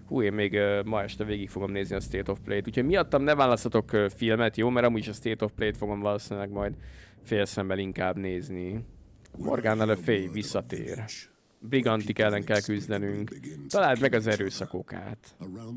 Hú, én még ma este végig fogom nézni a State of Play-t, úgyhogy miattam ne választatok filmet, jó? Mert amúgy a State of Play-t fogom valószínűleg majd félszemmel inkább nézni. Morgana Le Fay visszatér. Brigantik ellen kell küzdenünk. Találd meg az erőszakokát.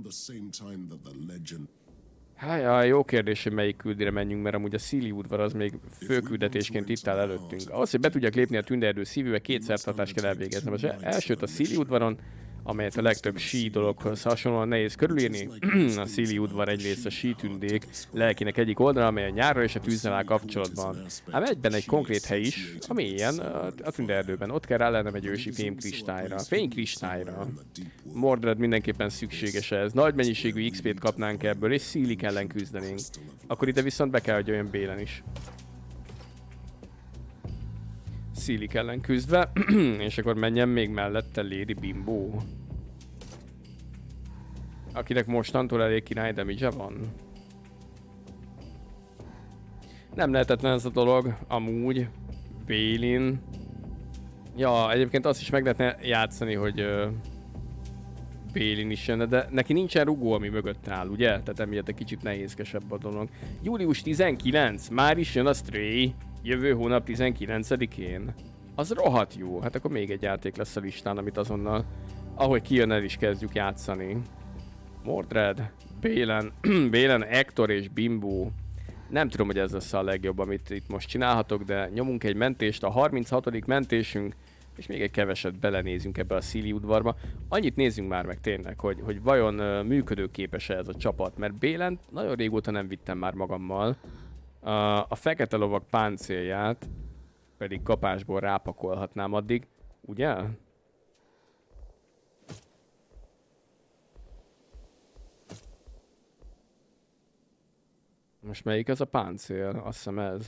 Hájjaj, jó kérdés, hogy melyik küldire menjünk, mert amúgy a Szíli udvar az még főküldetésként itt áll előttünk. Ahhoz, hogy be tudjak lépni a tündererdő szívűbe, 2 szertartást kell elvégeznem. Az elsőt a Szíli udvaron, amelyet a legtöbb sí dologhoz hasonlóan nehéz körülírni. A Szíli udvar egyrészt a sí tündék lelkének egyik oldala, amely a nyárral és a tűzzel áll kapcsolatban. Ám egyben egy konkrét hely is, a mélyen, a tündererdőben. Ott kell rálennem egy ősi fémkristályra. Fénykristályra. Mordred mindenképpen szükséges ez. Nagy mennyiségű XP-t kapnánk ebből, és Szílik ellen küzdenénk. Akkor ide viszont be kell, hogy olyan Bélen is. Szílik ellen küzdve, és akkor menjen még mellette Lady Bimbo. Akinek mostantól elég király damage-e van. Nem lehetetlen ez a dolog, amúgy. Bélin. Ja, egyébként azt is meg lehetne játszani, hogy Bélin is jönne, de neki nincsen rugó, ami mögött áll, ugye? Tehát emiatt egy kicsit nehézkesebb a dolog. Július 19, már is jön a Stray. Jövő hónap 19-én. Az rohadt jó. Hát akkor még egy játék lesz a listán, amit azonnal, ahogy kijön, el is kezdjük játszani. Mordred, Bélen, Bélen, Hector és Bimbo. Nem tudom, hogy ez lesz a legjobb, amit itt most csinálhatok, de nyomunk egy mentést, a 36. mentésünk, és még egy keveset belenézünk ebbe a Szíli udvarba. Annyit nézzünk már meg tényleg, hogy vajon működőképes-e ez a csapat, mert Bélent nagyon régóta nem vittem már magammal. A fekete lovak páncélját pedig kapásból rápakolhatnám addig, ugye? Most melyik ez a páncél? Azt hiszem ez.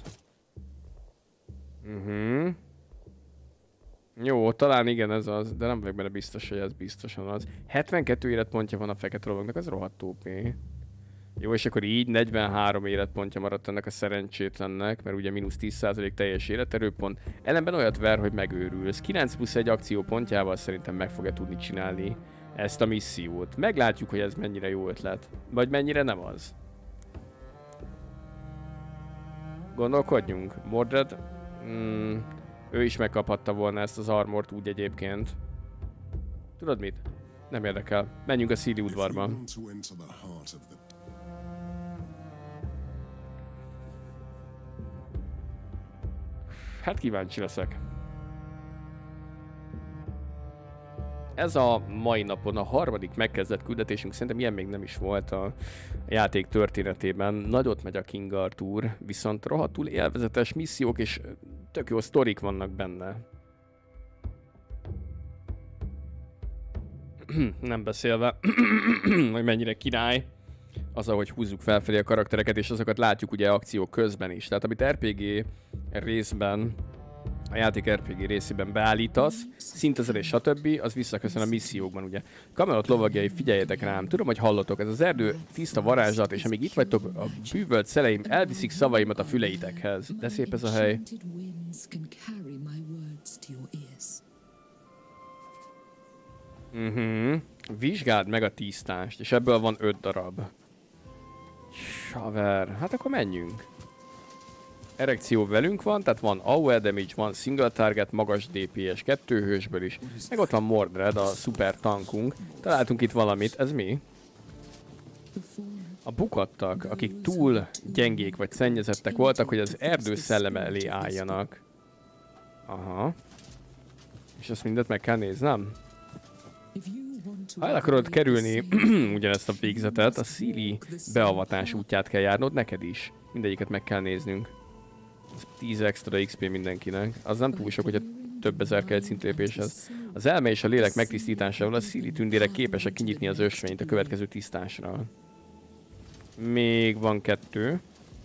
Jó, talán igen ez az, de nem vagyok benne biztos, hogy ez biztosan az. 72 életpontja van a fekete lovaknak, ez rohadt OP. Jó, és akkor így 43 életpontja maradt ennek a szerencsétlennek, mert ugye mínusz 10% teljes életerőpont. Ellenben olyat ver, hogy megőrülsz. 9+1 akciópontjával szerintem meg fogja tudni csinálni ezt a missziót. Meglátjuk, hogy ez mennyire jó ötlet. Vagy mennyire nem az. Gondolkodjunk. Mordred? Ő is megkaphatta volna ezt az armort úgy egyébként. Tudod mit? Nem érdekel. Menjünk a Szíli udvarba. Hát kíváncsi leszek. Ez a mai napon a harmadik megkezdett küldetésünk, szerintem ilyen még nem is volt a játék történetében. Nagyot megy a King Arthur, viszont rohadtul élvezetes missziók és tök jó sztorik vannak benne. Nem beszélve, hogy mennyire király az, ahogy húzzuk felfelé a karaktereket, és azokat látjuk ugye akció közben is. Tehát amit RPG részben, a játék RPG részében beállítasz, szintezed stb., az visszaköszön a missziókban, ugye. Camelot lovagjai, figyeljetek rám, tudom, hogy hallotok, ez az erdő tiszta varázslat, és amíg itt vagytok, a bűvölt szeleim elviszik szavaimat a füleitekhez. De szép ez a hely. Vizsgáld meg a tisztást, és ebből van 5 darab. Haver, hát akkor menjünk. Erekció velünk van, tehát van AOE damage, van single target, magas DPS 2 hősből is. Meg ott van Mordred, a szuper tankunk. Találtunk itt valamit, ez mi? A bukattak, akik túl gyengék vagy szennyezettek voltak, hogy az erdő szelleme elé álljanak. Aha. És ezt mindet meg kell néznem? Ha el akarod kerülni ugyanezt a végzetet, a Szíli beavatás útját kell járnod neked is. Mindegyiket meg kell néznünk. 10 extra XP mindenkinek. Az nem túl sok, hogy a több ezer kell egy szintlépéshez. Az elme és a lélek megtisztításával a Szíli tündérek képesek kinyitni az ösvényt a következő tisztásra. Még van 2.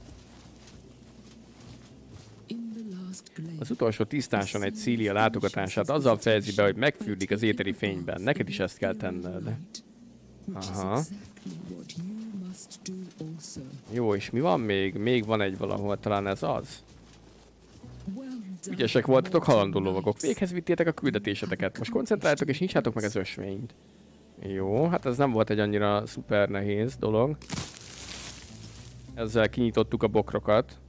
Az utolsó tisztáson egy Szília látogatását azzal fejezi be, hogy megfürdik az éteri fényben. Neked is ezt kell tenned. Aha. Jó, és mi van még? Még van egy valahol, talán ez az? Ügyesek voltatok, halandó lovagok. Véghez vittétek a küldetéseteket. Most koncentráljatok és nyitsátok meg az ösvényt. Jó, hát ez nem volt egy annyira szuper nehéz dolog. Ezzel kinyitottuk a bokrokat.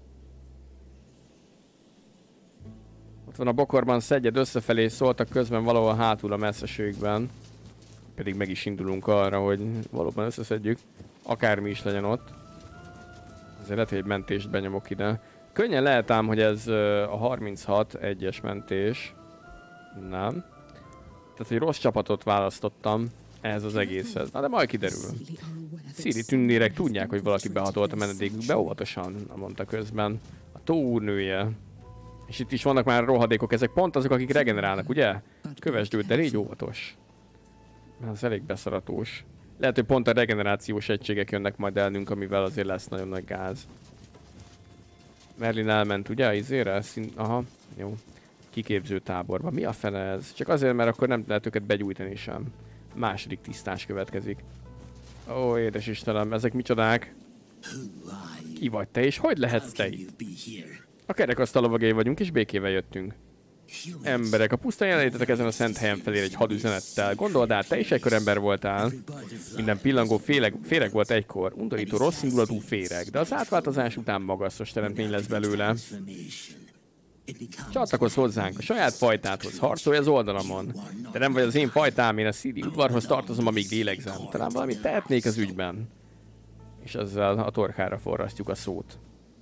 Ott van a bokorban, szedjed összefelé, szóltak közben valahol hátul a messzeségben. Pedig meg is indulunk arra, hogy valóban összeszedjük. Akármi is legyen ott. Ezért lehet, hogy egy mentést benyomok ide. Könnyen lehet ám, hogy ez a 36 egyes mentés. Nem. Tehát, hogy rossz csapatot választottam ehhez az egészhez. Na de majd kiderül. Szíri tündérek tudják, hogy valaki behatolt a menedékükbe, óvatosan, mondta közben. A tóúrnője. És itt is vannak már rohadékok, ezek pont azok, akik regenerálnak, ugye? Kövesd őt, de légy óvatos. Ez elég beszaratós. Lehet, hogy pont a regenerációs egységek jönnek majd elnünk, amivel azért lesz nagyon nagy gáz. Merlin elment, ugye? Izére? Aha, jó. Kiképző táborba. Mi a fene ez? Csak azért, mert akkor nem lehet őket begyújtani sem. Második tisztás következik. Ó, édes Istenem, ezek micsodák? Ki vagy te, és hogy lehetsz te itt? A kerekasztal lovagjai vagyunk, és békével jöttünk. Emberek, a pusztán jelenlétetek ezen a szent helyen felé egy hadüzenettel. Gondold át, te is egykor ember voltál. Minden pillangó féreg volt egykor. Undorító, rossz indulatú féreg, de az átváltozás után magasztos teremtmény lesz belőle. Csatlakozz hozzánk, a saját fajtádhoz, harcolj az oldalamon. De nem vagy az én fajtám, én a szíri udvarhoz tartozom, amíg lélegzem. Talán valamit tehetnék az ügyben. És ezzel a torkára forrasztjuk a szót.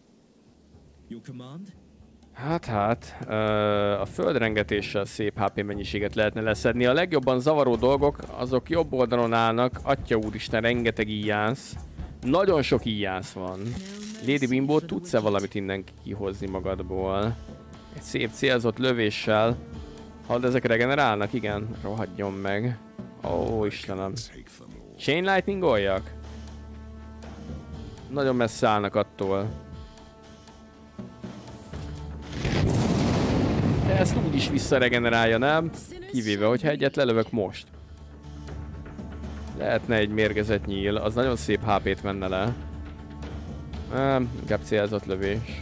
A földrengetéssel szép HP mennyiséget lehetne leszedni. A legjobban zavaró dolgok, azok jobb oldalon állnak. Atya úristen, rengeteg íjász. Nagyon sok íjász van. Lady Bimbo, tudsz-e valamit innen kihozni magadból? Egy szép célzott lövéssel. Hallod, ezek regenerálnak? Igen. Rohadjon meg. Ó, Istenem. Chain lightning-oljak? Nagyon messze állnak attól. De ezt úgyis visszaregenerálja, nem? Kivéve, hogyha egyet lelövök most. Lehetne egy mérgezett nyíl, az nagyon szép HP-t menne le. Nem, inkább célzott lövés.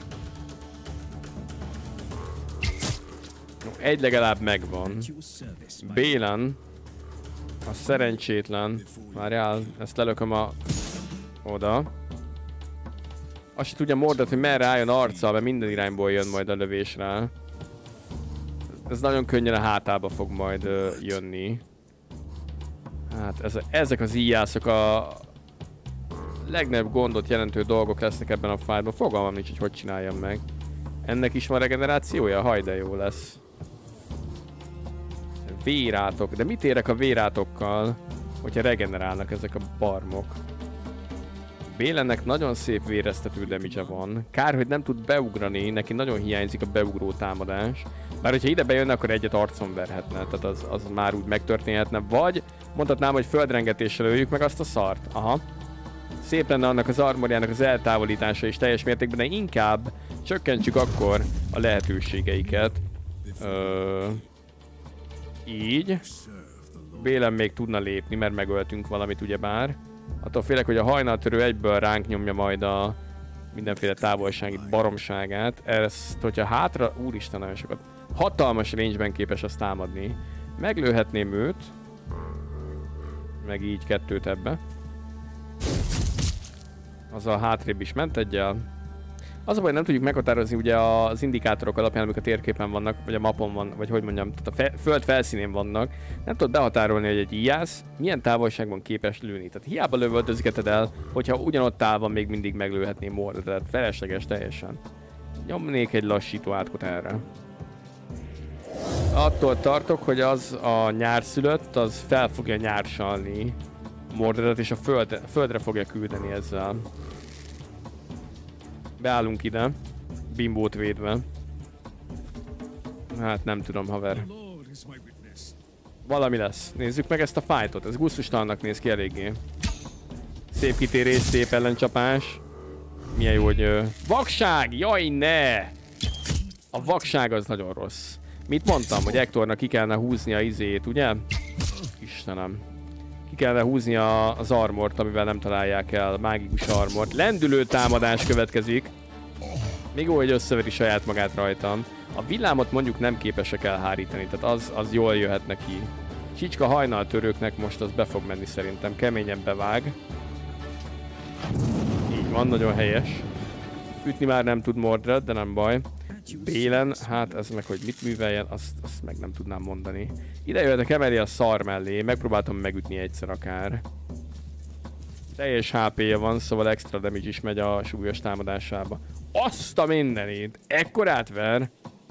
Egy legalább megvan. Bélen. A szerencsétlen. Várjál, ezt lelököm oda. Azt se tudja Mordred, hogy merre álljon arccal, mert minden irányból jön majd a lövés rá. Ez nagyon könnyen a hátába fog majd jönni. Hát ezek az íjászok a legnagyobb gondot jelentő dolgok lesznek ebben a fájlban. Fogalmam nincs, hogy csináljam meg. Ennek is van regenerációja? Haj, de jó lesz. Vérátok. De mit érek a vérátokkal, hogyha regenerálnak ezek a barmok? Bélennek nagyon szép véreztető damage van. Kár, hogy nem tud beugrani, neki nagyon hiányzik a beugró támadás. Bár hogyha ide bejönne, akkor egyet arcon verhetne, tehát az már úgy megtörténhetne. Vagy mondhatnám, hogy földrengetéssel öljük meg azt a szart. Aha. Szép lenne annak az armorjának az eltávolítása is teljes mértékben, de inkább csökkentsük akkor a lehetőségeiket. Így. Bélen még tudna lépni, mert megöltünk valamit ugyebár. Attól félek, hogy a hajnaltörő egyből ránk nyomja majd a mindenféle távolsági baromságát. Ezt, hogyha hátra... Úristen, nagyon sokat. Hatalmas range-ben képes azt támadni. Meglőhetném őt. Meg így kettőt ebbe. Azzal hátrébb is ment egyel. Az a baj, nem tudjuk meghatározni ugye az indikátorok alapján, amik a térképen vannak, vagy a mapon van, vagy hogy mondjam, tehát a föld felszínén vannak. Nem tudod behatárolni, hogy egy íjász milyen távolságban képes lőni. Tehát hiába lövöldözgeted el, hogyha ugyanott állva még mindig meglőhetném Mordredet. Tehát felesleges teljesen. Nyomnék egy lassító átkot erre. Attól tartok, hogy az a nyárszülött, az fel fogja nyársalni Mordredet, és a földre fogja küldeni ezzel. Beállunk ide, Bimbót védve. Hát nem tudom, haver. Valami lesz. Nézzük meg ezt a fightot, ez gusztustalannak néz ki eléggé. Szép kitérés, szép ellencsapás. Milyen jó, hogy... Vakság! Jaj, ne! A vakság az nagyon rossz. Mit mondtam, hogy Hectornak ki kellene húzni a izét, ugye? Istenem. Ki kellene húzni az armort, amivel nem találják el. Mágikus armort. Lendülő támadás következik. Még jó, hogy összeveri saját magát rajtam. A villámot mondjuk nem képesek elhárítani, tehát az jól jöhet neki. Csicska hajnaltörőknek most az be fog menni szerintem, keményen bevág. Így van, nagyon helyes. Ütni már nem tud Mordred, de nem baj. Bélen, hát ez meg, hogy mit műveljen, azt meg nem tudnám mondani. Ide jöhetek emeli a szar mellé, megpróbáltam megütni egyszer akár. Teljes HP-ja van, szóval extra damage is megy a súlyos támadásába. Azt a mindenit! Ekkorát ver!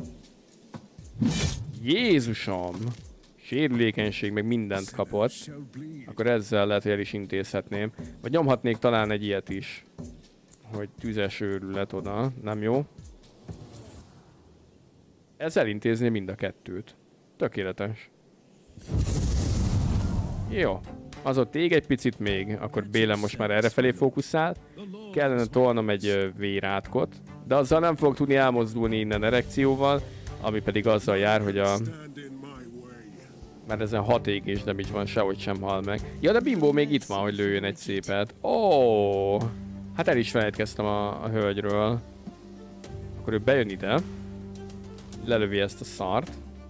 Jézusom! Sérülékenység, meg mindent kapott. Akkor ezzel lehet, hogy el is intézhetném. Vagy nyomhatnék talán egy ilyet is. Hogy tüzes őrület oda. Nem jó? Ez elintézni mind a kettőt. Tökéletes. Jó. Az ott ég egy picit még, akkor Bélen most már errefelé fókuszál. Kellene tolnom egy vérátkot, de azzal nem fog tudni elmozdulni innen erekcióval, ami pedig azzal jár, hogy a... Mert ezen 6 égés damage van, sehogy sem hal meg. Ja, de Bimbo még itt van, hogy lőjön egy szépet. Ó, hát el is felejtkeztem a hölgyről. Akkor ő bejön ide. Lelövi ezt a szart.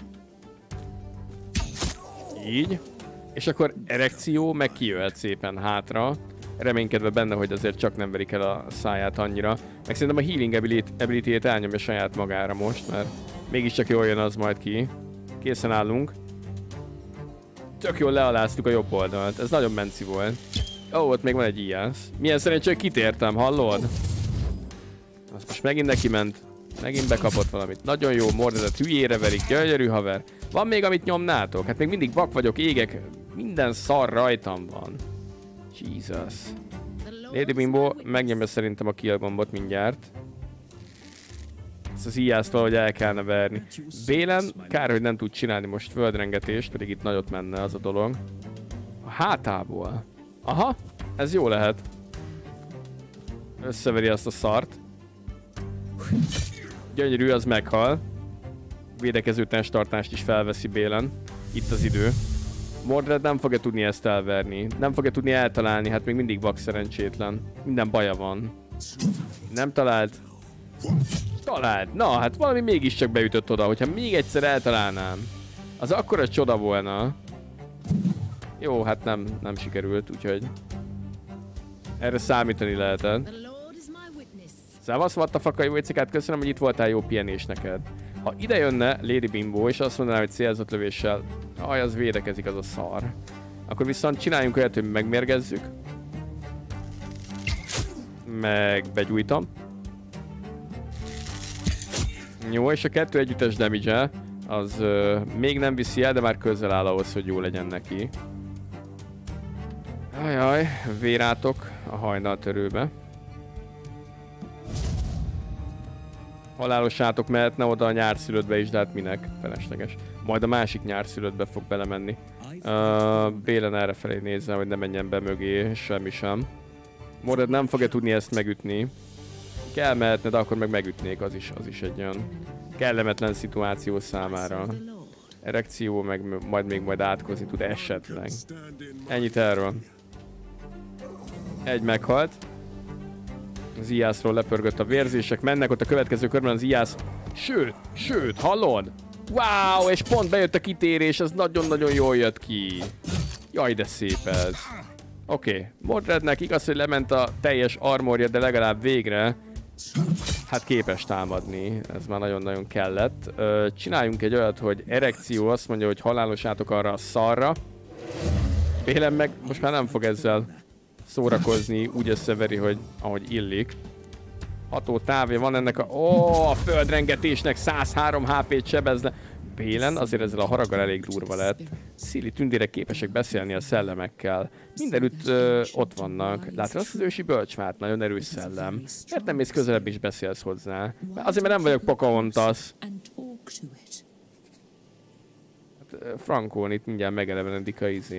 Így. És akkor erekció, meg kijöhet szépen hátra. Reménykedve benne, hogy azért csak nem verik el a száját annyira. Meg szerintem a healing ability-ét elnyomja saját magára most, mert mégiscsak jól jön az majd ki. Készen állunk. Tök jól lealáztuk a jobb oldalt. Ez nagyon menci volt. Ó, ott még van egy ijász. Milyen szerencsé, hogy kitértem, hallod? Az most megint neki ment. Megint bekapott valamit. Nagyon jó, Mordedet hülyére verik, gyönyörű haver. Van még, amit nyomnátok? Hát még mindig vak vagyok, égek. Minden szar rajtam van. Jesus. Lady Bimbo megnyomja szerintem a kill gombot mindjárt. Ezt az íjászt valahogy el kellene verni. Bélen, kár, hogy nem tud csinálni most földrengetést, pedig itt nagyot menne az a dolog. A hátából. Aha, ez jó lehet. Összeveri azt a szart. Gyönyörű, az meghal. Védekező tenstartást is felveszi Bélen. Itt az idő. Mordred nem fogja tudni ezt elverni. Nem fogja tudni eltalálni, hát még mindig vak szerencsétlen. Minden baja van. Nem talált. Talált. Na, hát valami mégiscsak beütött oda. Hogyha még egyszer eltalálnám, az akkora csoda volna. Jó, hát nem sikerült, úgyhogy erre számítani lehetett. Szevasz, vattafakai Vojcikát, köszönöm, hogy itt voltál, jó pihenés neked. Ha ide jönne Lady Bimbo, és azt mondaná, hogy célzott lövéssel, aj, az védekezik, az a szar. Akkor viszont csináljunk olyat, hogy megmérgezzük. Meg begyújtom. Jó, és a 2 együttes damage-e, az még nem viszi el, de már közel áll ahhoz, hogy jó legyen neki. Ajaj, vérátok a hajnaltörőbe. Halálos átok mehetne oda a nyárszülöttbe is, de hát minek? Felesleges. Majd a másik nyárszülöttbe fog belemenni. Bélen errefelé nézze, hogy ne menjen be mögé, semmi sem. Mordred nem fogja tudni ezt megütni. Kell mehetne, de akkor meg megütnék, az is egy olyan kellemetlen szituáció számára. Erekció, meg majd átkozni tud esetleg. Ennyit erről. Egy meghalt. Az ijászról lepörgött a vérzések, mennek ott a következő körben az ijász. Sőt, hallod? Wow, és pont bejött a kitérés, ez nagyon-nagyon jól jött ki. Jaj, de szép ez. Oké, Mordrednek igaz, hogy lement a teljes armorja, de legalább végre hát képes támadni. Ez már nagyon-nagyon kellett. Csináljunk egy olyat, hogy erekció azt mondja, hogy halálos átok arra a szarra. Bélen meg most már nem fog ezzel szórakozni, úgy összeveri, hogy ahogy illik. Ható távja van ennek a földrengetésnek 103 HP-t sebezne. Bélen azért ezzel a haraggal elég durva lett. Szili tündérek képesek beszélni a szellemekkel. Mindenütt ott vannak. Látod azt az ősi bölcsmát? Nagyon erős szellem. Miért nem mész közelebb is beszélsz hozzá? Azért, mert nem vagyok Pocahontas. Hát, Frankón itt mindjárt megelevenedik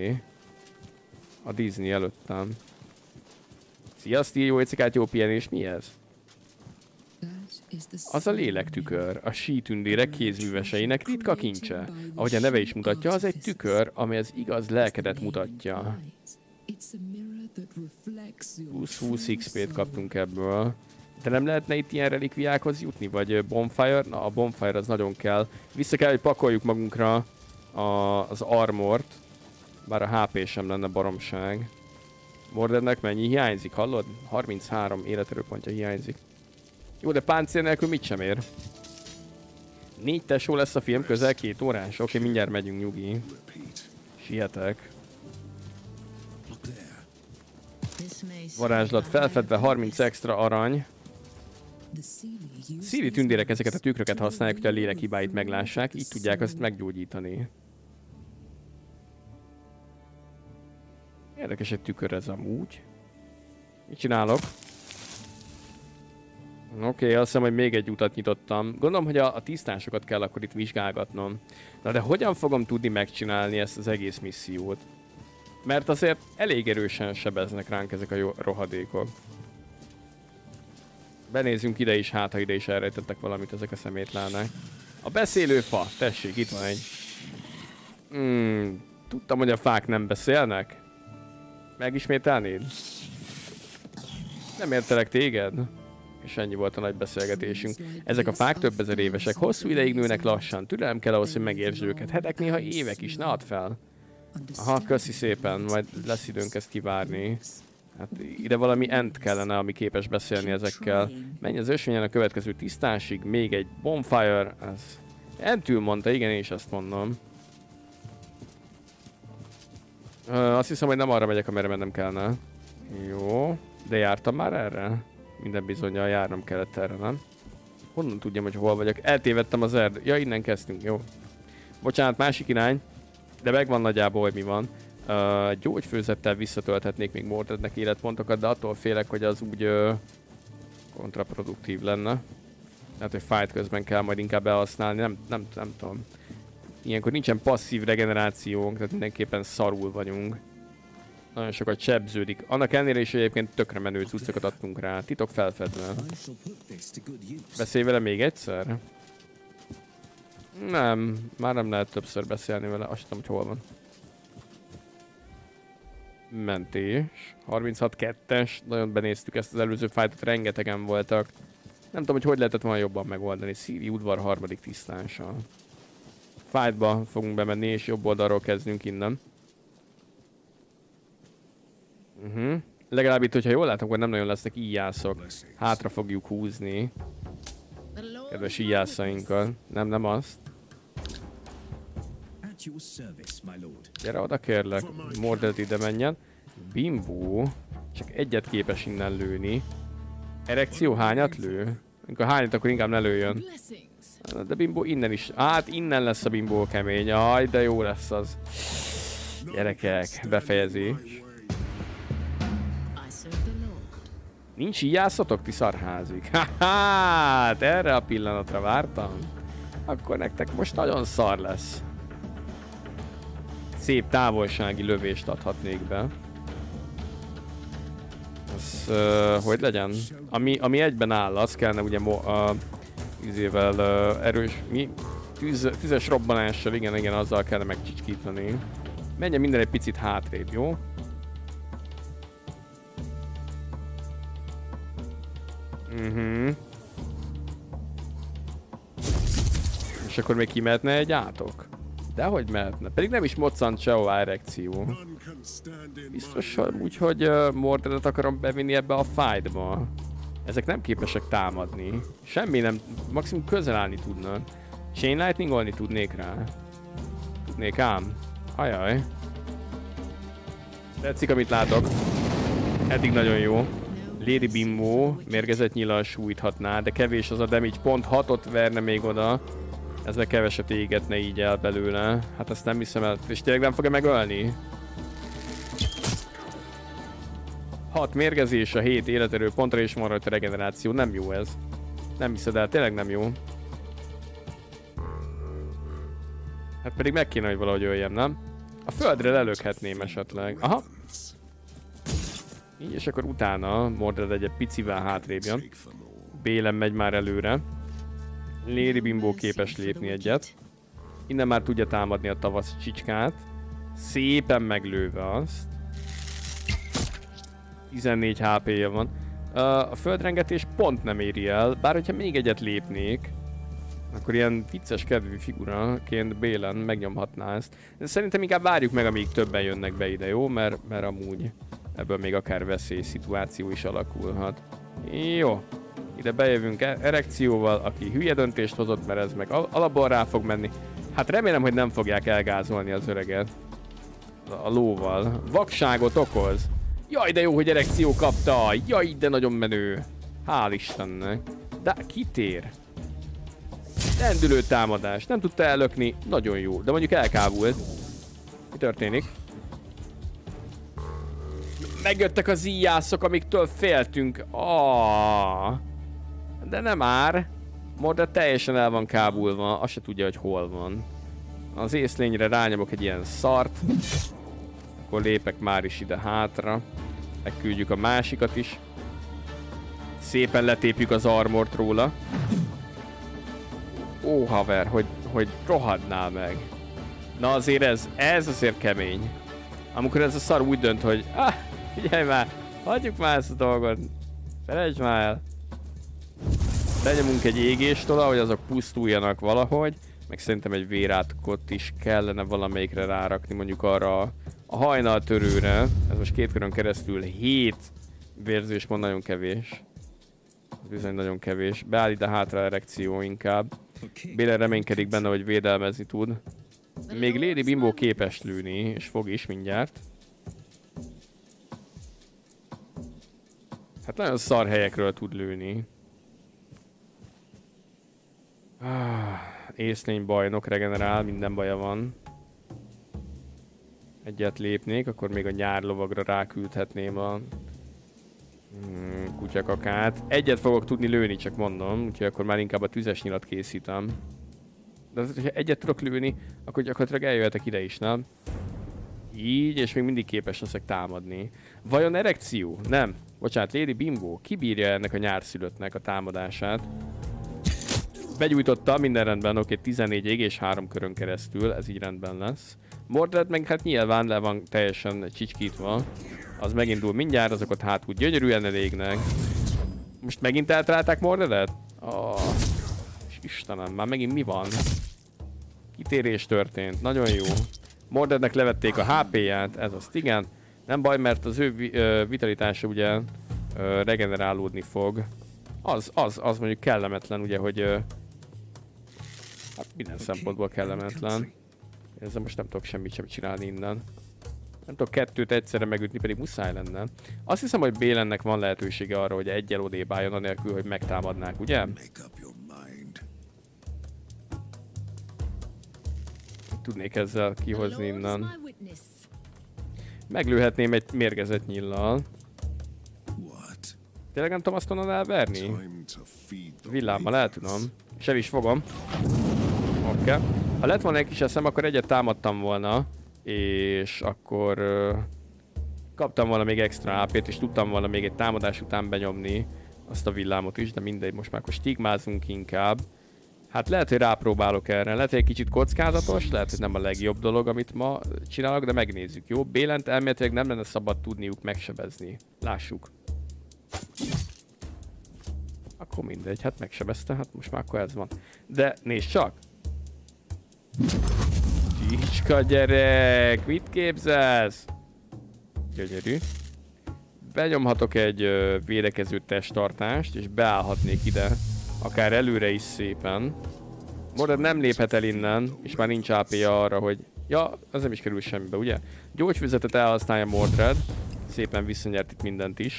a Disney előttem. Sziasztok, jó éjszakát, jó pihenés, mi ez? Az a lélektükör, a sítündérek kézműveseinek ritka kincse. Ahogy a neve is mutatja, az egy tükör, amely az igaz lelkedet mutatja. 20 XP-t kaptunk ebből. De nem lehetne itt ilyen relikviákhoz jutni? Vagy bonfire? Na, a bonfire az nagyon kell. Vissza kell, hogy pakoljuk magunkra az armort. Bár a HP sem lenne baromság. Mordrednek mennyi hiányzik, hallod? 33 életerőpontja hiányzik. Jó, de páncél nélkül mit sem ér? 4 tesó lesz a film, közel 2 órás. Oké, mindjárt megyünk, nyugi. Sietek. Varázslat felfedve 30 extra arany. Szíri tündérek ezeket a tükröket használják, hogy a lélek hibáit meglássák, így tudják azt meggyógyítani. Érdekes egy tükör ez amúgy. Mit csinálok? Oké, azt hiszem, hogy még egy utat nyitottam. Gondolom, hogy a tisztásokat kell akkor itt vizsgálgatnom. Na de hogyan fogom tudni megcsinálni ezt az egész missziót? Mert azért elég erősen sebeznek ránk ezek a rohadékok. Benézzünk ide is, hát ha ide is elrejtettek valamit ezek a szemétlának. A beszélő fa, tessék, itt van egy. Tudtam, hogy a fák nem beszélnek. Megismételnéd? Nem értelek téged? És ennyi volt a nagy beszélgetésünk. Ezek a fák több ezer évesek, hosszú ideig nőnek lassan. Türelem kell ahhoz, hogy megértsd őket. Hetek, néha évek is, ne add fel. Aha, köszi szépen, majd lesz időnk ezt kivárni. Hát ide valami ent kellene, ami képes beszélni ezekkel. Menj az ösvényen a következő tisztásig, még egy bonfire, ez... Entül mondta, igen, én is azt mondom. Azt hiszem, hogy nem arra megyek, amerre mennem kellene. Jó, de jártam már erre? Minden bizonnyal járnom kellett erre, nem? Honnan tudjam, hogy hol vagyok? Eltévedtem az erdő. Ja, innen kezdtünk, jó. Bocsánat, másik irány. De megvan nagyjából, hogy mi van. Gyógyfőzettel visszatölthetnék még Mordrednek életpontokat, de attól félek, hogy az úgy kontraproduktív lenne. Tehát, hogy fight közben kell majd inkább behasználni, nem tudom. Ilyenkor nincsen passzív regenerációnk, tehát mindenképpen szarul vagyunk. Nagyon sokat sebződik. Annak ellenére is, hogy egyébként tökre menő cuccokat adtunk rá. Titok felfedve. Beszélj vele még egyszer? Nem, már nem lehet többször beszélni vele. Azt tudom, hogy hol van. Mentés. 36-2-es. Nagyon benéztük ezt az előző fightot, rengetegen voltak. Nem tudom, hogy lehetett volna jobban megoldani. Szíri udvar harmadik tisztással. Fightba fogunk bemenni, és jobb oldalról kezdünk innen. Legalább itt, hogyha jól látom, akkor nem nagyon lesznek íjászok. Hátra fogjuk húzni. Kedves íjászainkkal. Nem azt. Gyere oda kérlek. Mordred ide menjen. Bimbo. Csak egyet képes innen lőni. Erekció hányat lő? Amikor hányat, akkor inkább ne lőjön. De Bimbo innen is. Hát innen lesz a Bimbo kemény. Aj, de jó lesz az. Gyerekek, befejezés. Nincs íjászatok, ti szarházik? Hát erre a pillanatra vártam. Akkor nektek most nagyon szar lesz. Szép távolsági lövést adhatnék be. Ez hogy legyen? Ami egyben áll, az kellene ugye izével erős... Mi? Tüzes robbanással, igen, azzal kellene megcsicskítani. Menjen minden egy picit hátrébb, jó? És akkor még kimehetne egy átok? Dehogy mehetne. Pedig nem is moccant se a erekció. Biztos úgy, hogy Mordredet akarom bevinni ebbe a fightba. Ezek nem képesek támadni. Semmi nem, maximum közel állni tudnak. Chain lightningolni tudnék rá. Tudnék ám. Ajaj. Tetszik, amit látok. Eddig nagyon jó. Lady Bimbo mérgezett nyilal sújthatná, de kevés az a damage, pont 6-ot verne még oda. Ez meg keveset égetne így el belőle. Hát ezt nem hiszem el. És tényleg nem fogja megölni? 6 mérgezés a 7 életerő pontra és van rajta regeneráció. Nem jó ez. Nem hiszed el, tényleg nem jó. Hát pedig meg kéne, hogy valahogy öljem, nem? A földre lelökhetném esetleg. Aha. Így, és akkor utána Mordred egy picivel hátrébb jön. Bélem megy már előre. Lady Bimbo képes lépni egyet. Innen már tudja támadni a tavasz csicskát. Szépen meglőve azt. 14 HP-ja van. A földrengetés pont nem éri el, bár hogyha még egyet lépnék, Akkor ilyen vicces kedvű figuraként Bélen megnyomhatná ezt. De szerintem inkább várjuk meg, amíg többen jönnek be ide, jó? Mert amúgy ebből még akár veszélyszituáció is alakulhat. Jó. Ide bejövünk erekcióval, aki hülye döntést hozott, mert ez meg alapból rá fog menni. Hát remélem, hogy nem fogják elgázolni az öreget. A lóval. Vakságot okoz. Jaj, de jó, hogy erekció kapta. Jaj, de nagyon menő. Hál' Istennek. De kitér. Lendülő támadás. Nem tudta ellökni. Nagyon jó. De mondjuk elkábult. Mi történik? Megjöttek az íjászok, amiktől féltünk. De nem már. Mordred teljesen el van kábulva. Azt se tudja, hogy hol van. Az észlényre rányomok egy ilyen szart. Akkor lépek már is ide hátra. Megküldjük a másikat is. Szépen letépjük az armort róla. Ó, haver, hogy rohadnál meg. Na azért ez azért kemény. Amikor ez a szar úgy dönt, hogy figyelj már, hagyjuk már ezt a dolgot. Felejtsd már el. Lenyomunk egy égéstola, hogy azok pusztuljanak valahogy. Meg szerintem egy vérátkot is kellene valamelyikre rárakni, mondjuk arra a hajnaltörőre. Ez most 2 körön keresztül 7 vérzés mond, nagyon kevés. Bizony nagyon kevés. Beáll ide hátra erekció inkább. Bélen reménykedik benne, hogy védelmezni tud. Még Lady Bimbo képes lőni, és fog is mindjárt. Hát nagyon szar helyekről tud lőni. Észlény bajnok, regenerál, minden baja van. Egyet lépnék, akkor még a nyárlovagra ráküldhetném a kutyakakát. Egyet fogok tudni lőni, csak mondom, úgyhogy akkor már inkább a tüzes nyilat készítem. De azért, hogyha egyet tudok lőni, akkor gyakorlatilag eljöhetek ide is, nem? Így, és még mindig képes leszek támadni. Vajon erekció? Nem. Bocsánat, Lady Bimbo. Kibírja ennek a nyárszülöttnek a támadását? Begyújtotta, minden rendben, oké, 14 ég és 3 körön keresztül, ez így rendben lesz. Mordred meg hát nyilván le van teljesen csicskítva. Az megindul mindjárt, azokat hátul gyönyörűen elégnek. Most megint eltalálták Mordredet? Istenem, már megint mi van? Kitérés történt, nagyon jó. Mordrednek levették a HP-ját, ez azt igen. Nem baj, mert az ő vitalitása ugye regenerálódni fog. Az mondjuk kellemetlen, ugye, hogy hát minden szempontból kellemetlen. Ezzel most nem tudok semmit sem csinálni innen. Nem tudok 2-t egyszerre megütni, pedig muszáj lenne. Azt hiszem, hogy Bélennek van lehetősége arra, hogy egyel odébb álljon, anélkül, hogy megtámadnák, ugye? Tudnék ezzel kihozni innen. Meglőhetném egy mérgezett nyillal. Tényleg nem tudom azt onnan elverni? Villámmal el tudom. És el is fogom. Oké. Ha lett volna egy kis eszem, akkor egyet támadtam volna. És akkor kaptam volna még extra AP-t, és tudtam volna még egy támadás után benyomni azt a villámot is, de mindegy, most már akkor stigmázunk inkább. Hát lehet, hogy rápróbálok erre. Lehet, hogy egy kicsit kockázatos, lehet, hogy nem a legjobb dolog, amit ma csinálok, de megnézzük, jó? Bélent elméletileg nem lenne szabad tudniuk megsebezni. Lássuk. Akkor mindegy, hát megsebezte, hát most már akkor ez van. De nézd csak! Csicska gyerek, mit képzelsz? Gyönyörű. Benyomhatok egy védekező testtartást, és beállhatnék ide. Akár előre is szépen. Mordred nem léphet el innen, és már nincs AP-ja arra, hogy... Ja, az nem is kerül semmibe, ugye? Gyógyfüzetet elhasználja Mordred. Szépen visszanyert itt mindent is.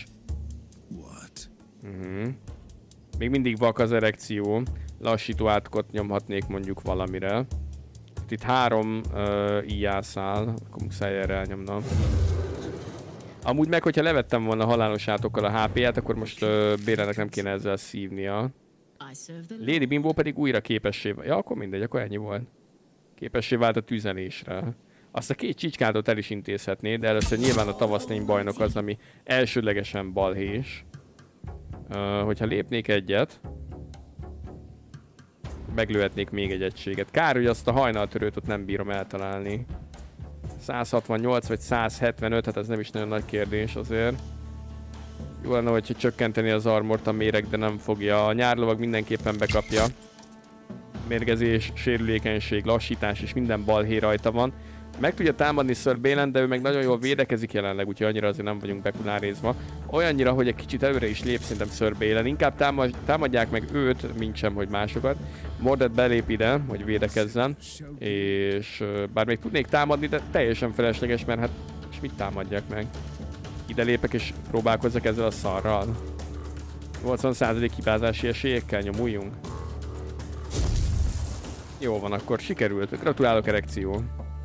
Még mindig vak az erekció. Lassító átkot nyomhatnék mondjuk valamire. Itt 3 íjászál, akkor muszáj erre elnyomnom. Amúgy meg, hogyha levettem volna halálos átokkal a HP-ját, akkor most Bérennek nem kéne ezzel szívnia. Lady Bimbo pedig újra képessé vált. Ja, akkor mindegy, akkor ennyi volt. Képessé vált a tüzelésre. Azt a 2 csicskátot el is intézhetné, de először nyilván a tavaszlény bajnok az, ami elsődlegesen balhés. Hogyha lépnék egyet, meglőhetnék még egy egységet. Kár, hogy azt a hajnaltörőt ott nem bírom eltalálni. 168 vagy 175, hát ez nem is nagyon nagy kérdés azért. Jó lenne, hogyha csökkenteni az armort a méreg, de nem fogja. A nyárlovag mindenképpen bekapja. mérgezés, sérülékenység, lassítás és minden balhé rajta van. Meg tudja támadni Sir Balin, de ő meg nagyon jól védekezik jelenleg, úgyhogy annyira azért nem vagyunk bekulárézva. Olyannyira, hogy egy kicsit előre is lép szerintem Sir Balin. Inkább támadják meg őt, mint sem, hogy másokat. Mordred belép ide, hogy védekezzen. És bár még tudnék támadni, de teljesen felesleges, mert hát és mit támadják meg? Ide lépek és próbálkozzak ezzel a szarral. 80% hibázási esélyekkel nyomuljunk. Jó van, akkor sikerült. Gratulálok, erekció.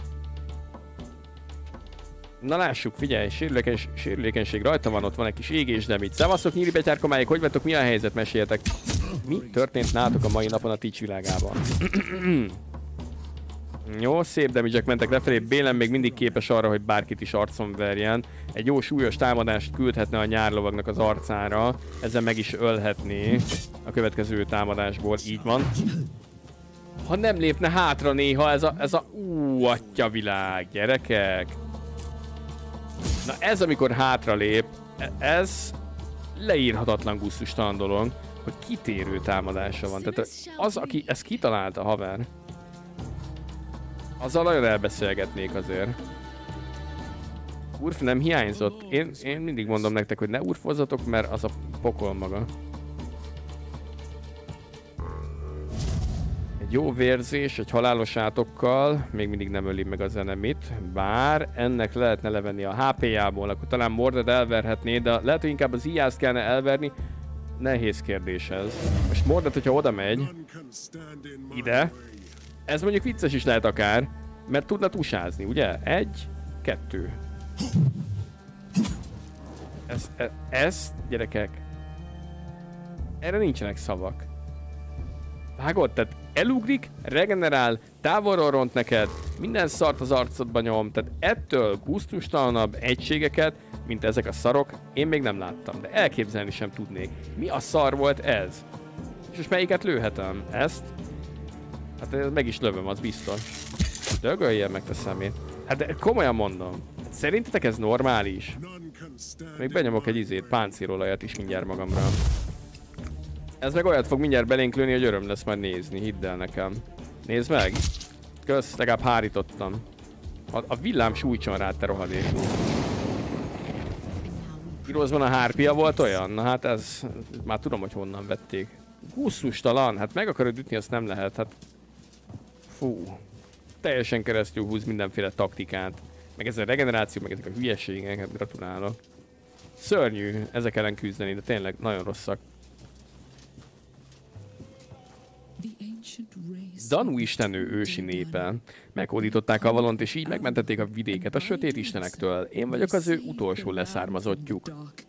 Na lássuk, figyelj, sérülékenység rajta van, ott van egy kis égés, de mit. Szevasztok, nyíri betyárkomáik, hogy vettek, mi a helyzet, meséljetek. Mi történt nálatok a mai napon a Twitch világában? Jó, szép damage-ek mentek lefelé, Balin még mindig képes arra, hogy bárkit is arcon verjen. Egy jó súlyos támadást küldhetne a nyárlovagnak az arcára, ezzel meg is ölhetné a következő támadásból, így van. Ha nem lépne hátra néha ez a atyavilág, gyerekek. Na ez, amikor hátra lép, ez leírhatatlan gusztustalan dolog, hogy kitérő támadása van. Tehát az, aki ezt kitalálta, haver, azzal nagyon elbeszélgetnék azért. Urf nem hiányzott. Én mindig mondom nektek, hogy ne urfozzatok, mert az a pokol maga. Egy jó vérzés, egy halálos átokkal, még mindig nem öli meg az enemit, bár ennek lehetne levenni a HP-jából, akkor talán Mordred elverhetné, de lehet, hogy inkább az IAS-t kellene elverni. Nehéz kérdés ez. Most Mordred, hogyha oda megy, ide, ez mondjuk vicces is lehet akár, mert tudna tusázni, ugye? 1, 2. Ez, gyerekek, erre nincsenek szavak. Vágod? Tehát elugrik, regenerál, távolról ront neked, minden szart az arcodba nyom, tehát ettől gusztustalanabb egységeket, mint ezek a szarok, én még nem láttam, de elképzelni sem tudnék. Mi a szar volt ez? És most melyiket lőhetem? Ezt? Hát meg is lövöm, az biztos. Dögölje meg te szemét. Hát de komolyan mondom. Szerintetek ez normális? Még benyomok egy páncélolajat is mindjárt magamra. Ez meg olyat fog mindjárt belénk lőni, hogy öröm lesz majd nézni, hidd el nekem. Nézd meg! Kösz, legalább hárítottam. A villám sújtson rád, te rohadék. Heroesban a hárpia volt olyan? Na hát ez már tudom, hogy honnan vették. Gusztustalan, hát meg akarod ütni, azt nem lehet, hát... Fú. Teljesen keresztül húz mindenféle taktikát. Meg ez a regeneráció, meg ezek a hülyeségek, hát gratulálok. Szörnyű ezek ellen küzdeni, de tényleg nagyon rosszak. Danu istennő ősi népe. Meghódították Avalont, és így megmentették a vidéket a sötét istenektől. Én vagyok az ő utolsó leszármazottjuk.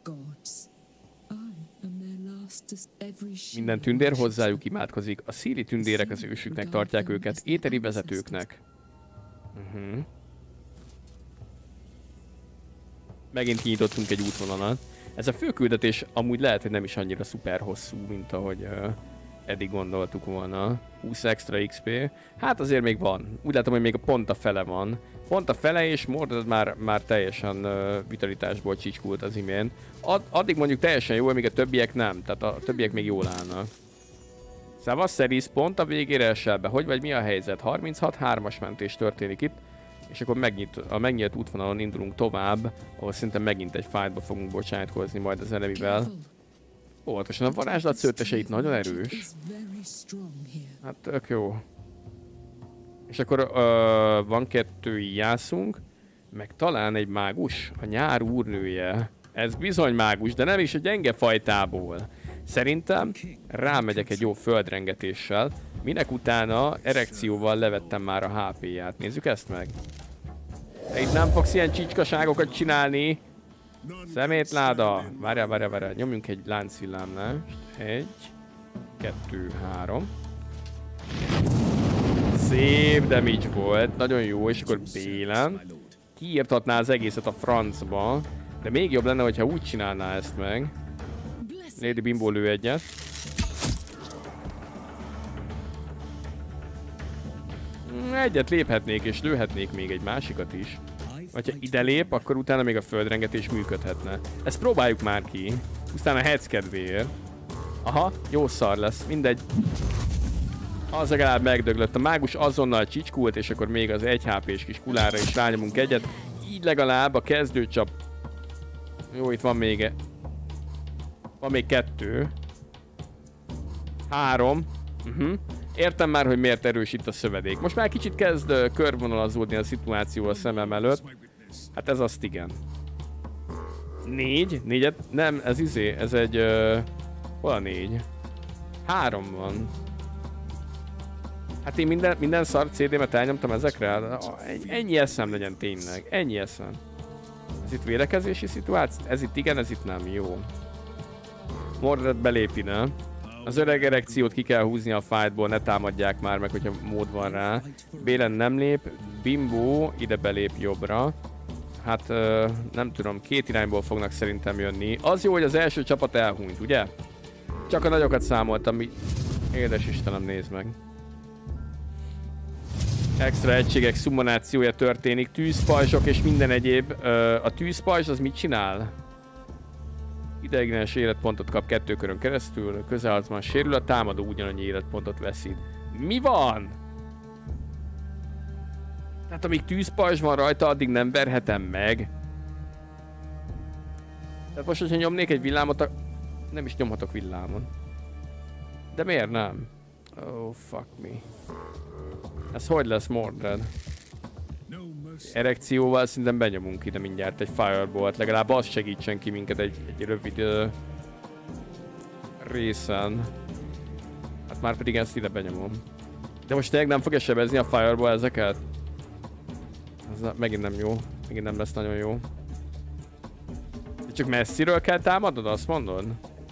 Minden tündér hozzájuk imádkozik. A szíri tündérek az ősüknek tartják őket, éteri vezetőknek. Megint kinyitottunk egy útvonalat. Ez a főküldetés amúgy lehet, hogy nem is annyira szuper hosszú, mint ahogy eddig gondoltuk volna. 20 extra XP. Hát azért még van. Úgy látom, hogy még pont a fele van. Pont a fele, és Mordred már teljesen vitalitásból csicskult az imént. Addig mondjuk teljesen jó, míg a többiek nem. Tehát a többiek még jól állnak. Szevasz, Szerisz, pont a végére esel be. Hogy vagy, mi a helyzet? 36 3-as mentés történik itt. És akkor a megnyílt útvonalon indulunk tovább, ahol szerintem megint egy fightba fogunk bocsátkozni majd az enemivel. Óvatosan, a varázslat szőttese itt nagyon erős. Hát tök jó. És akkor van 2 jászunk, meg talán egy mágus, a nyár úrnője. Ez bizony mágus, de nem is a gyenge fajtából. Szerintem rámegyek egy jó földrengetéssel, minek utána erekcióval levettem már a HP-ját. Nézzük ezt meg. Te itt nem fogsz ilyen csicskaságokat csinálni. Szemétláda. Várjál. Nyomjunk egy láncvillámlást. 1, 2, 3. Szép damage volt. Nagyon jó, és akkor Balin kiírtatná az egészet a francba. De még jobb lenne, hogyha úgy csinálná ezt meg. Lady Bimbo lő egyet. Egyet léphetnék, és lőhetnék még egy másikat is. Vagy ha ide lép, akkor utána még a földrengetés működhetne. Ezt próbáljuk már ki. Aztán a heads kedvéért. Aha, jó szar lesz, mindegy. Az legalább megdöglött. A mágus azonnal csicskult, és akkor még az 1 HP-s kis kulára is rányomunk egyet. Így legalább a kezdőcsap... Jó, itt van még... Van még 2. 3. Értem már, hogy miért erős itt a szövedék. Most már kicsit kezd körvonalazódni a szituáció a szemem előtt. Hát ez azt igen. 4? 4-et? Nem, ez ez egy... hol a 4? 3 van. Hát én minden szar CD-met elnyomtam ezekre? Ennyi eszem legyen tényleg. Ennyi eszem. Ez itt védekezési szituáció? Ez itt igen, ez itt nem. Jó. Mordred belép ide. Az öreg erekciót ki kell húzni a fightból, ne támadják már meg, hogyha mód van rá. Bélen nem lép. Bimbo ide belép jobbra. Hát nem tudom, 2 irányból fognak szerintem jönni. Az jó, hogy az első csapat elhunyt, ugye? Csak a nagyokat számoltam, mi... Édes Istenem, nézd meg. Extra egységek szummonációja történik, tűzpajzsok és minden egyéb. A tűzpajzs az mit csinál? Ideiglenes életpontot kap 2 körön keresztül, közelharcban sérül, a támadó ugyanannyi életpontot veszít. Mi van? Tehát amíg tűzpajzs van rajta, addig nem verhetem meg. Tehát most, hogyha nyomnék egy villámot, nem is nyomhatok villámon. De miért nem? Oh, fuck me. Ez hogy lesz, Mordred? Erekcióval szerintem benyomunk ide mindjárt egy Fireball-t, legalább az segítsen ki minket egy rövid részen. Hát már pedig ezt ide benyomom. De most tényleg nem fogja sebezni a Fireball ezeket? Ez megint nem jó. Megint nem lesz nagyon jó. De csak messziről kell támadod, azt mondod?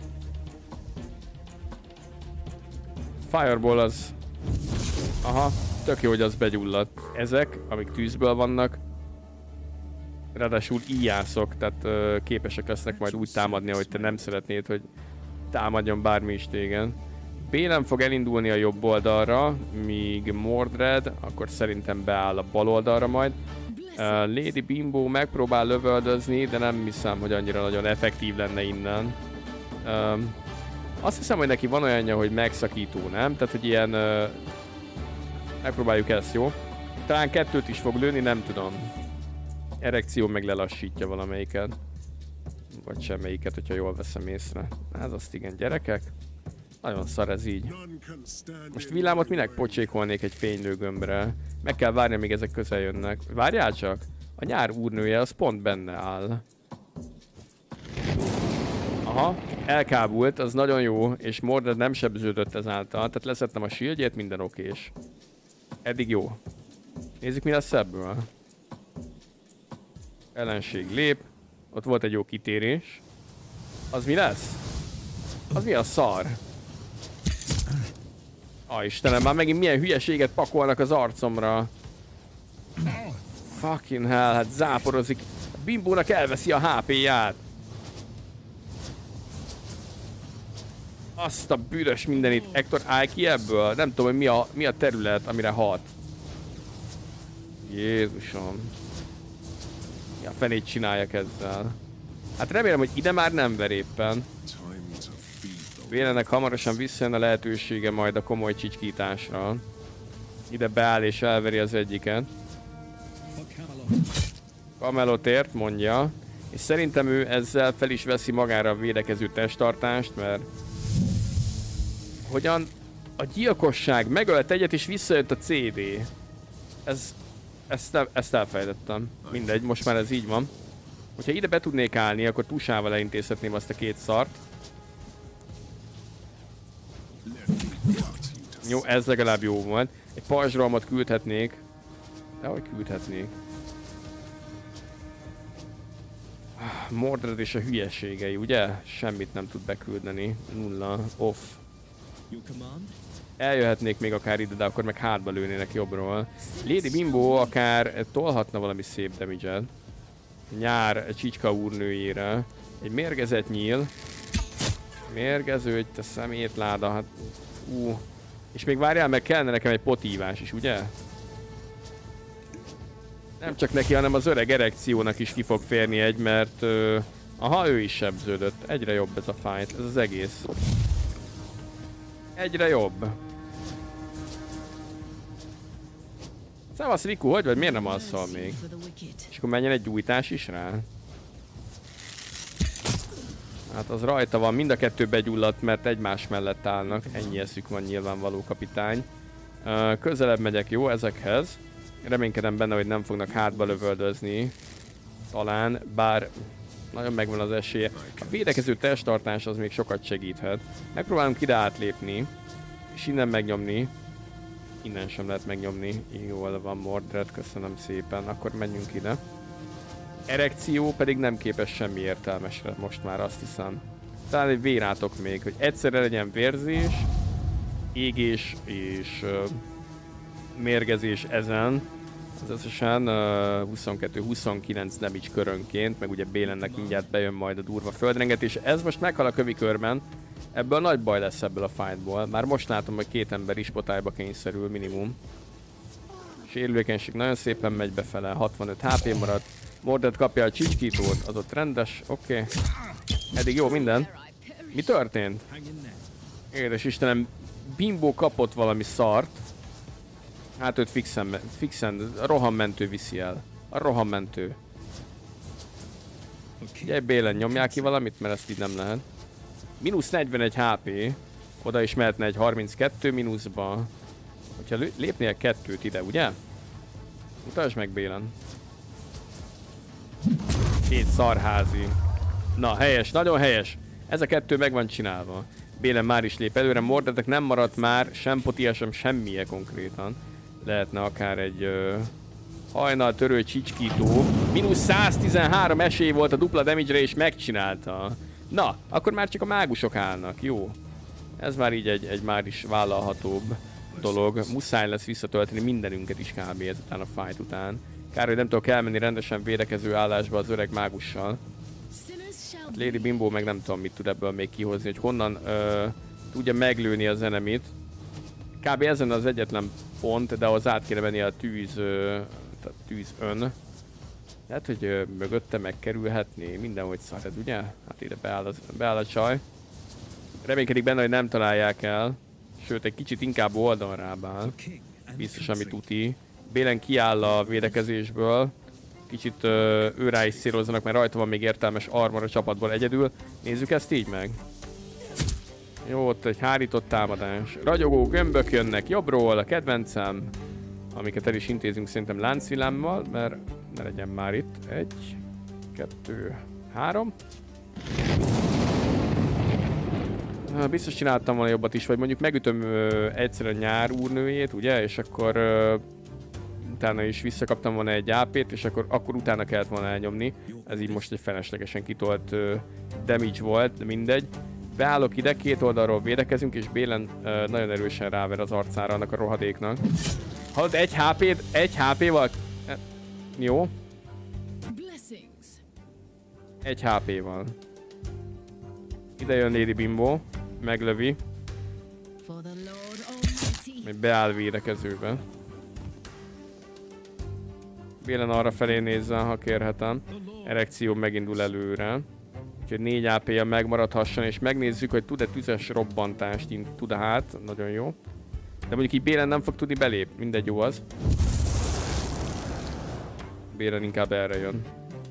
Fireball az... Aha, tök jó, hogy az begyulladt. Ezek, amik tűzből vannak, ráadásul íjászok, tehát képesek lesznek majd úgy támadni, ahogy te nem szeretnéd, hogy támadjon bármi is téged. Bélen fog elindulni a jobb oldalra, míg Mordred, akkor szerintem beáll a bal oldalra majd. Lady Bimbo megpróbál lövöldözni, de nem hiszem, hogy annyira nagyon effektív lenne innen. Azt hiszem, hogy neki van olyanja, hogy megszakító, nem? Tehát, hogy ilyen... megpróbáljuk ezt, jó? Talán 2-t is fog lőni, nem tudom. Erekció meg lelassítja valamelyiket. Vagy semmelyiket, hogyha jól veszem észre. Ez azt igen, gyerekek. Nagyon szar ez így. Most villámot minek pocsékolnék egy fénylőgömbre? Meg kell várni, amíg ezek közel jönnek. Várjál csak! A nyár úrnője, az pont benne áll. Aha, elkábult, az nagyon jó, és Mordred nem sebződött ezáltal, tehát leszettem a shieldjét, minden okés. Eddig jó. Nézzük, mi lesz ebből. Ellenség lép. Ott volt egy jó kitérés. Az mi lesz? Az mi a szar? Istenem, már megint milyen hülyeséget pakolnak az arcomra. Fucking hell, hát záporozik. A Bimbónak elveszi a HP-ját. Azt a bűrös mindenit. Hector, állj ki ebből? Nem tudom, hogy mi a terület, amire hat. Jézusom. Mi a fenét csináljak ezzel? Hát remélem, hogy ide már nem ver éppen. Vélenek hamarosan visszajön a lehetősége majd a komoly csicskításra. Ide beáll és elveri az egyiket. Camelotért mondja. És szerintem ő ezzel fel is veszi magára a védekező testtartást, mert... Hogyan? A gyilkosság megölt egyet és visszajött a CD. Ezt elfejtettem. Mindegy, most már ez így van. Hogyha ide be tudnék állni, akkor tusával elintézhetném azt a 2 szart. Jó, ez legalább jó volt. Egy pajzsrohamot küldhetnék. De hogy küldhetnék? Mordred és a hülyeségei, ugye? Semmit nem tud beküldeni. 0, off. Eljöhetnék még akár ide, de akkor meg hátba lőnének jobbról. Lady Bimbo akár tolhatna valami szép damage-et. Nyár Csicska úrnőjére. Egy mérgezett nyíl. Mérgező, te szemétláda, hát... És még várjál, meg kellene nekem egy potívás is, ugye? Nem csak neki, hanem az öreg erekciónak is ki fog férni egy, mert... aha, ő is sebződött. Egyre jobb ez a fight, ez az egész. Egyre jobb. Szevasz Riku, hogy vagy? Miért nem alszol még? És akkor menjen egy gyújtás is rá? Hát az rajta van, mind a kettő begyulladt, mert egymás mellett állnak. Ennyi eszük van nyilvánvaló, kapitány. Közelebb megyek, jó, ezekhez. Reménykedem benne, hogy nem fognak hátba lövöldözni. Talán, bár nagyon megvan az esélye. A védekező testtartás az még sokat segíthet. Megpróbálunk ide átlépni, és innen megnyomni. Innen sem lehet megnyomni. Jól van, Mordred, köszönöm szépen. Akkor menjünk ide. Erekció pedig nem képes semmi értelmesre most már, azt hiszem. Talán egy vérátok még, hogy egyszerre legyen vérzés, égés és mérgezés ezen. Az összesen 22-29 damage körönként, meg ugye Bélennek mindjárt bejön majd a durva földrengetés. Ez most meghal a kövikörben. Ebből nagy baj lesz ebből a fightból. Már most látom, hogy két ember is potályba kényszerül minimum. Sérülékenység nagyon szépen megy befele, 65 HP maradt. Mordred kapja a csicskítót, az ott rendes, oké. Eddig jó minden. Mi történt? Édes Istenem, Bimbo kapott valami szart. Hát őt fixen, a rohammentő viszi el. A rohammentő. Ugye Bélen, nyomják ki valamit, mert ezt így nem lehet. Mínusz 41 HP. Oda is mehetne egy 32 mínuszba. Hogyha lépnél kettőt ide, ugye? Mutasd meg, Bélen. Két szarházi. Na, helyes, nagyon helyes. Ez a kettő meg van csinálva. Bélen már is lép előre, Mordrednek nem maradt már sem potia, sem semmije konkrétan. Lehetne akár egy hajnal törő csicskító. Mínusz 113 esély volt a dupla damage-re, és megcsinálta. Na, akkor már csak a mágusok állnak, jó. Ez már így egy már is vállalhatóbb dolog. Muszáj lesz visszatölteni mindenünket is kb. Ezután a fight után. Kár, hogy nem tudok elmenni rendesen védekező állásba az öreg mágussal. Hát Lady Bimbo meg nem tudom mit tud ebből még kihozni, hogy honnan tudja meglőni az enemit. Kb. Ezen az egyetlen pont, de az át kéne venni a tűz ön. Lehet, hogy mögötte megkerülhetné, mindenhogy szar ez, ugye? Hát ide beáll a csaj. Reménykedik benne, hogy nem találják el. Sőt, egy kicsit inkább oldalra áll. Biztos, ami tuti. Bélen kiáll a védekezésből. Kicsit ő rá is szírozzanak, mert rajta van még értelmes armor a csapatból egyedül. Nézzük ezt így meg. Jó, ott egy hárított támadás. Ragyogó gömbök jönnek jobbról, a kedvencem. Amiket el is intézünk szerintem láncvillámmal, mert ne legyen már itt. 1, 2, 3. Biztos csináltam volna jobbat is, vagy mondjuk megütöm egyszer a nyár úrnőjét, ugye? És akkor utána is visszakaptam volna egy AP-t, és akkor utána kellett volna elnyomni. Ez így most egy feleslegesen kitolt damage volt, de mindegy. Beállok ide, két oldalról védekezünk, és Bélen nagyon erősen ráver az arcára annak a rohadéknak. Hallod, egy HP-val... Jó. Egy HP-val. Ide jön Lady Bimbo, meglövi. Még beáll védekezőbe. Bélen arra felé nézzen, ha kérhetem. Erekció megindul előre. Úgyhogy 4 AP-ja megmaradhasson, és megnézzük, hogy tud-e tüzes robbantást, tud-e hát. Nagyon jó. De mondjuk így Bélen nem fog tudni belépni, mindegy, jó az. Bélen inkább erre jön.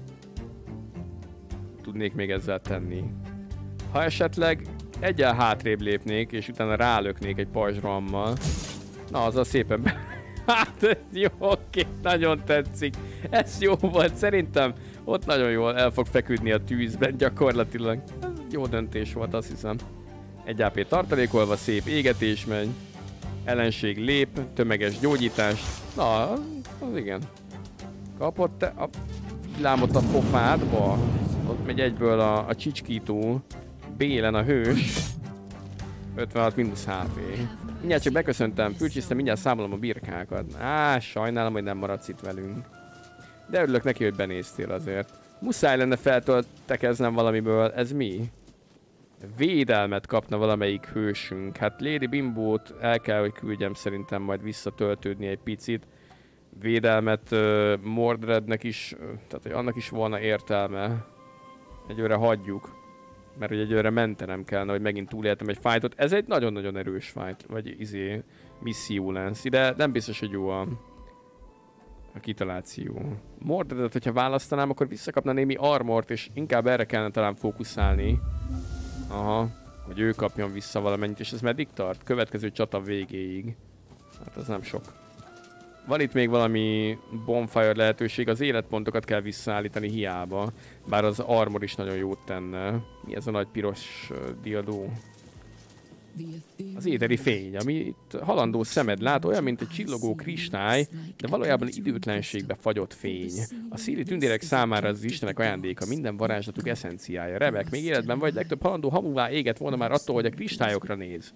Tudnék még ezzel tenni. Ha esetleg egyel hátrébb lépnék, és utána rálöknék egy pajzsrohammal. Na, azzal szépen hát, jó, oké, nagyon tetszik. Ez jó volt, szerintem ott nagyon jól el fog feküdni a tűzben gyakorlatilag. Ez jó döntés volt, azt hiszem. Egy AP tartalékolva, szép égetés megy. Ellenség lép, tömeges gyógyítás. Na, az igen. Kapott a villámot a pofádba. Ott megy egyből a csicskító. Bélen a hős. 56 mínusz HP. Mindjárt csak beköszöntem, fülcsisztem, mindjárt számolom a birkákat. Sajnálom, hogy nem maradsz itt velünk. De örülök neki, hogy benéztél azért. Muszáj lenne feltöltekeznem valamiből. Ez mi? Védelmet kapna valamelyik hősünk. Hát Lady Bimbót el kell, hogy küldjem szerintem majd visszatöltődni egy picit. Védelmet Mordrednek is, tehát hogy annak is volna értelme. Egyőre hagyjuk. Mert hogy egyőre mentenem kellene, hogy megint túléltem egy fightot. Ez egy nagyon-nagyon erős fight, vagy misszió lesz. Ide nem biztos, hogy jó a kitaláció. Mordredet, hogyha választanám, akkor visszakapna némi armort, és inkább erre kellene talán fókuszálni. Aha, hogy ő kapjon vissza valamennyit, és ez meddig tart? Következő csata végéig. Hát az nem sok. Van itt még valami bonfire lehetőség, az életpontokat kell visszaállítani hiába. Bár az armor is nagyon jót tenne. Mi ez a nagy piros diadó? Az éteri fény, ami itt halandó szemed lát, olyan, mint egy csillogó kristály, de valójában időtlenségbe fagyott fény. A szíri tündérek számára az istenek ajándéka, minden varázslatuk eszenciája. Rebek, még életben vagy, legtöbb halandó hamuvá égett volna már attól, hogy a kristályokra néz.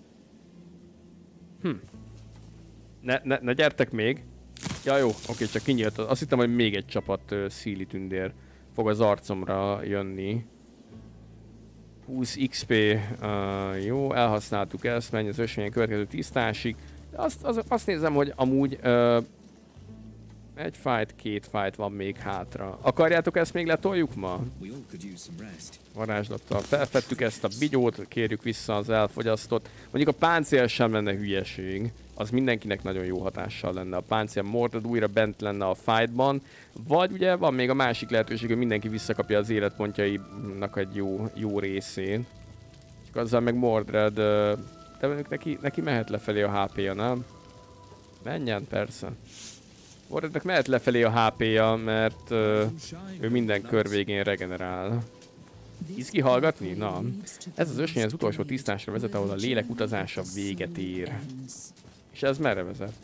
Ne gyertek még. Ja jó, oké, csak kinyílt. Azt hittem, hogy még egy csapat szíli tündér fog az arcomra jönni. 20 XP, jó, elhasználtuk ezt, menj az ösvényen következő tisztásig. Azt nézem, hogy amúgy egy fight, két fight van még hátra. Akarjátok ezt még letoljuk ma? Varázslattal felfedtük ezt a bigyót, kérjük vissza az elfogyasztott. Mondjuk a páncél sem lenne hülyeség. Az mindenkinek nagyon jó hatással lenne. A páncél Mordred újra bent lenne a fightban. Vagy ugye van még a másik lehetőség, hogy mindenki visszakapja az életpontjainak egy jó részét. Csak azzal meg Mordred, de neki mehet lefelé a HP-ja, nem? Menjen, persze. Mordrednek mehet lefelé a HP-ja, mert ő minden kör végén regenerál. Izgi hallgatni? Na. Ez az ösvény az utolsó tisztásra vezet, ahol a lélek utazása véget ér. És ez merre vezet?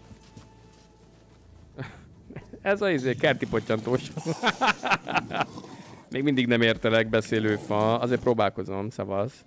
Ez az kerti pottyantós. Még mindig nem értelek, beszélőfa. Azért próbálkozom, szavaz.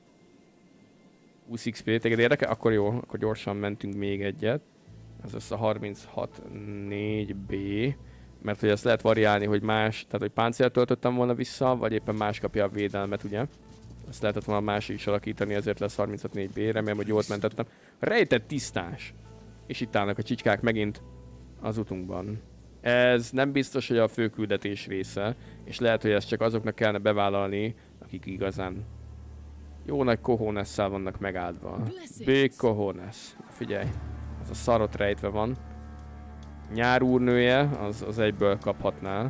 20 XP, téged érdekel? Akkor jó, akkor gyorsan mentünk még egyet. Ez össze a 36-4B. Mert hogy ezt lehet variálni, hogy más, tehát hogy páncélt töltöttem volna vissza, vagy éppen más kapja a védelmet, ugye? Ezt lehetett volna másik is alakítani, ezért lesz 36-4B, remélem, hogy jól mentettem. Rejtett tisztás. És itt állnak a csicskák megint az utunkban. Ez nem biztos, hogy a főküldetés része, és lehet, hogy ezt csak azoknak kellene bevállalni, akik igazán jó nagy cojones-szel vannak megáldva. Big cojones. Figyelj, ez a szarot rejtve van. Nyár úrnője, az egyből kaphatná.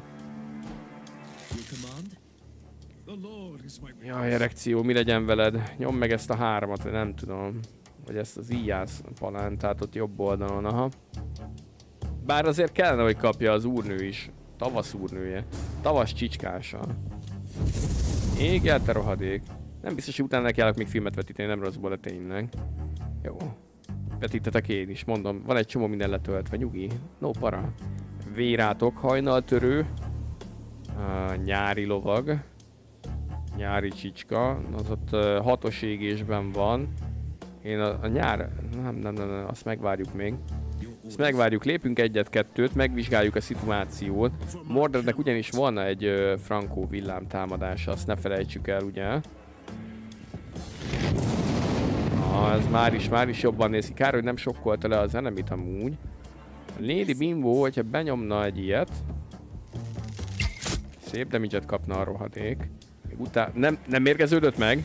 Jaj, erekció, mi legyen veled? Nyomd meg ezt a 3-at, nem tudom. Vagy ezt az íjász palántát ott jobb oldalon, aha. Bár azért kellene, hogy kapja az úrnő is. Tavasz úrnője. Tavasz csicskása. Égjel, te rohadék. Nem biztos, hogy utána nekiállok még filmet vetíteni, nem rosszból a tényleg. Jó. Vetítetek én is, mondom. Van egy csomó minden letöltve, nyugi. No para. Vérátok, hajnaltörő. Nyári lovag. Nyári csicska. Az ott 6-os égésben van. Én a nyár... Nem, azt megvárjuk még. Ezt megvárjuk, lépünk egyet-kettőt, megvizsgáljuk a szituációt. Mordrednek ugyanis van egy frankó villámtámadása, azt ne felejtsük el, ugye? Ez már is jobban néz ki. Kár, hogy nem sokkolta le az enemit amúgy. Lady Bimbo, hogyha benyomna egy ilyet. Szép damage-et kapna a rohadék. Nem mérgeződött meg?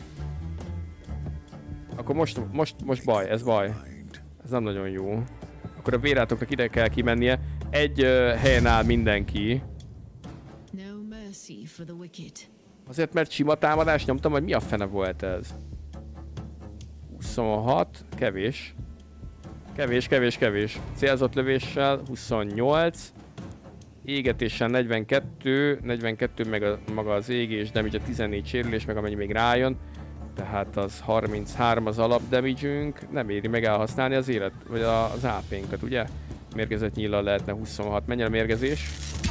Akkor most baj, ez baj. Ez nem nagyon jó. Akkor a vérátoknak ide kell kimennie. Egy helyen áll mindenki. Azért, mert sima támadást nyomtam, hogy mi a fene volt ez? 26, kevés. Kevés. Célzott lövéssel 28. Égetéssel 42 meg maga az égés damage, a 14 sérülés, meg amennyi még rájön. Tehát az 33 az alap damage-ünk. Nem éri meg elhasználni az élet, vagy az AP-nkat, ugye? Mérgezett nyíllal lehetne 26. Menjen a mérgezés.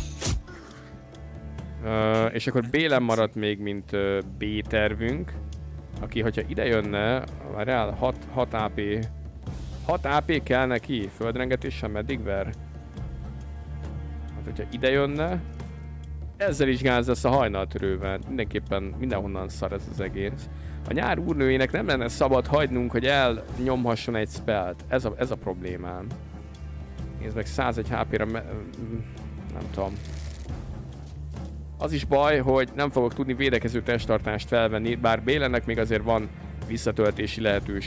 És akkor B-len maradt még, mint B tervünk. Aki, hogyha ide jönne, várjál, 6 AP. 6 AP kell neki? Földrengetéssel meddig ver? Hát, hogyha ide jönne, ezzel is gáz lesz a hajnaltörővel. Mindenképpen mindenhonnan szar ez az egész. A nyár úrnőjének nem lenne szabad hagynunk, hogy elnyomhasson egy spellt. Ez a problémám. Nézd meg, 101 HP-ra nem tudom. Az is baj, hogy nem fogok tudni védekező testtartást felvenni, bár Bélennek még azért van visszatöltési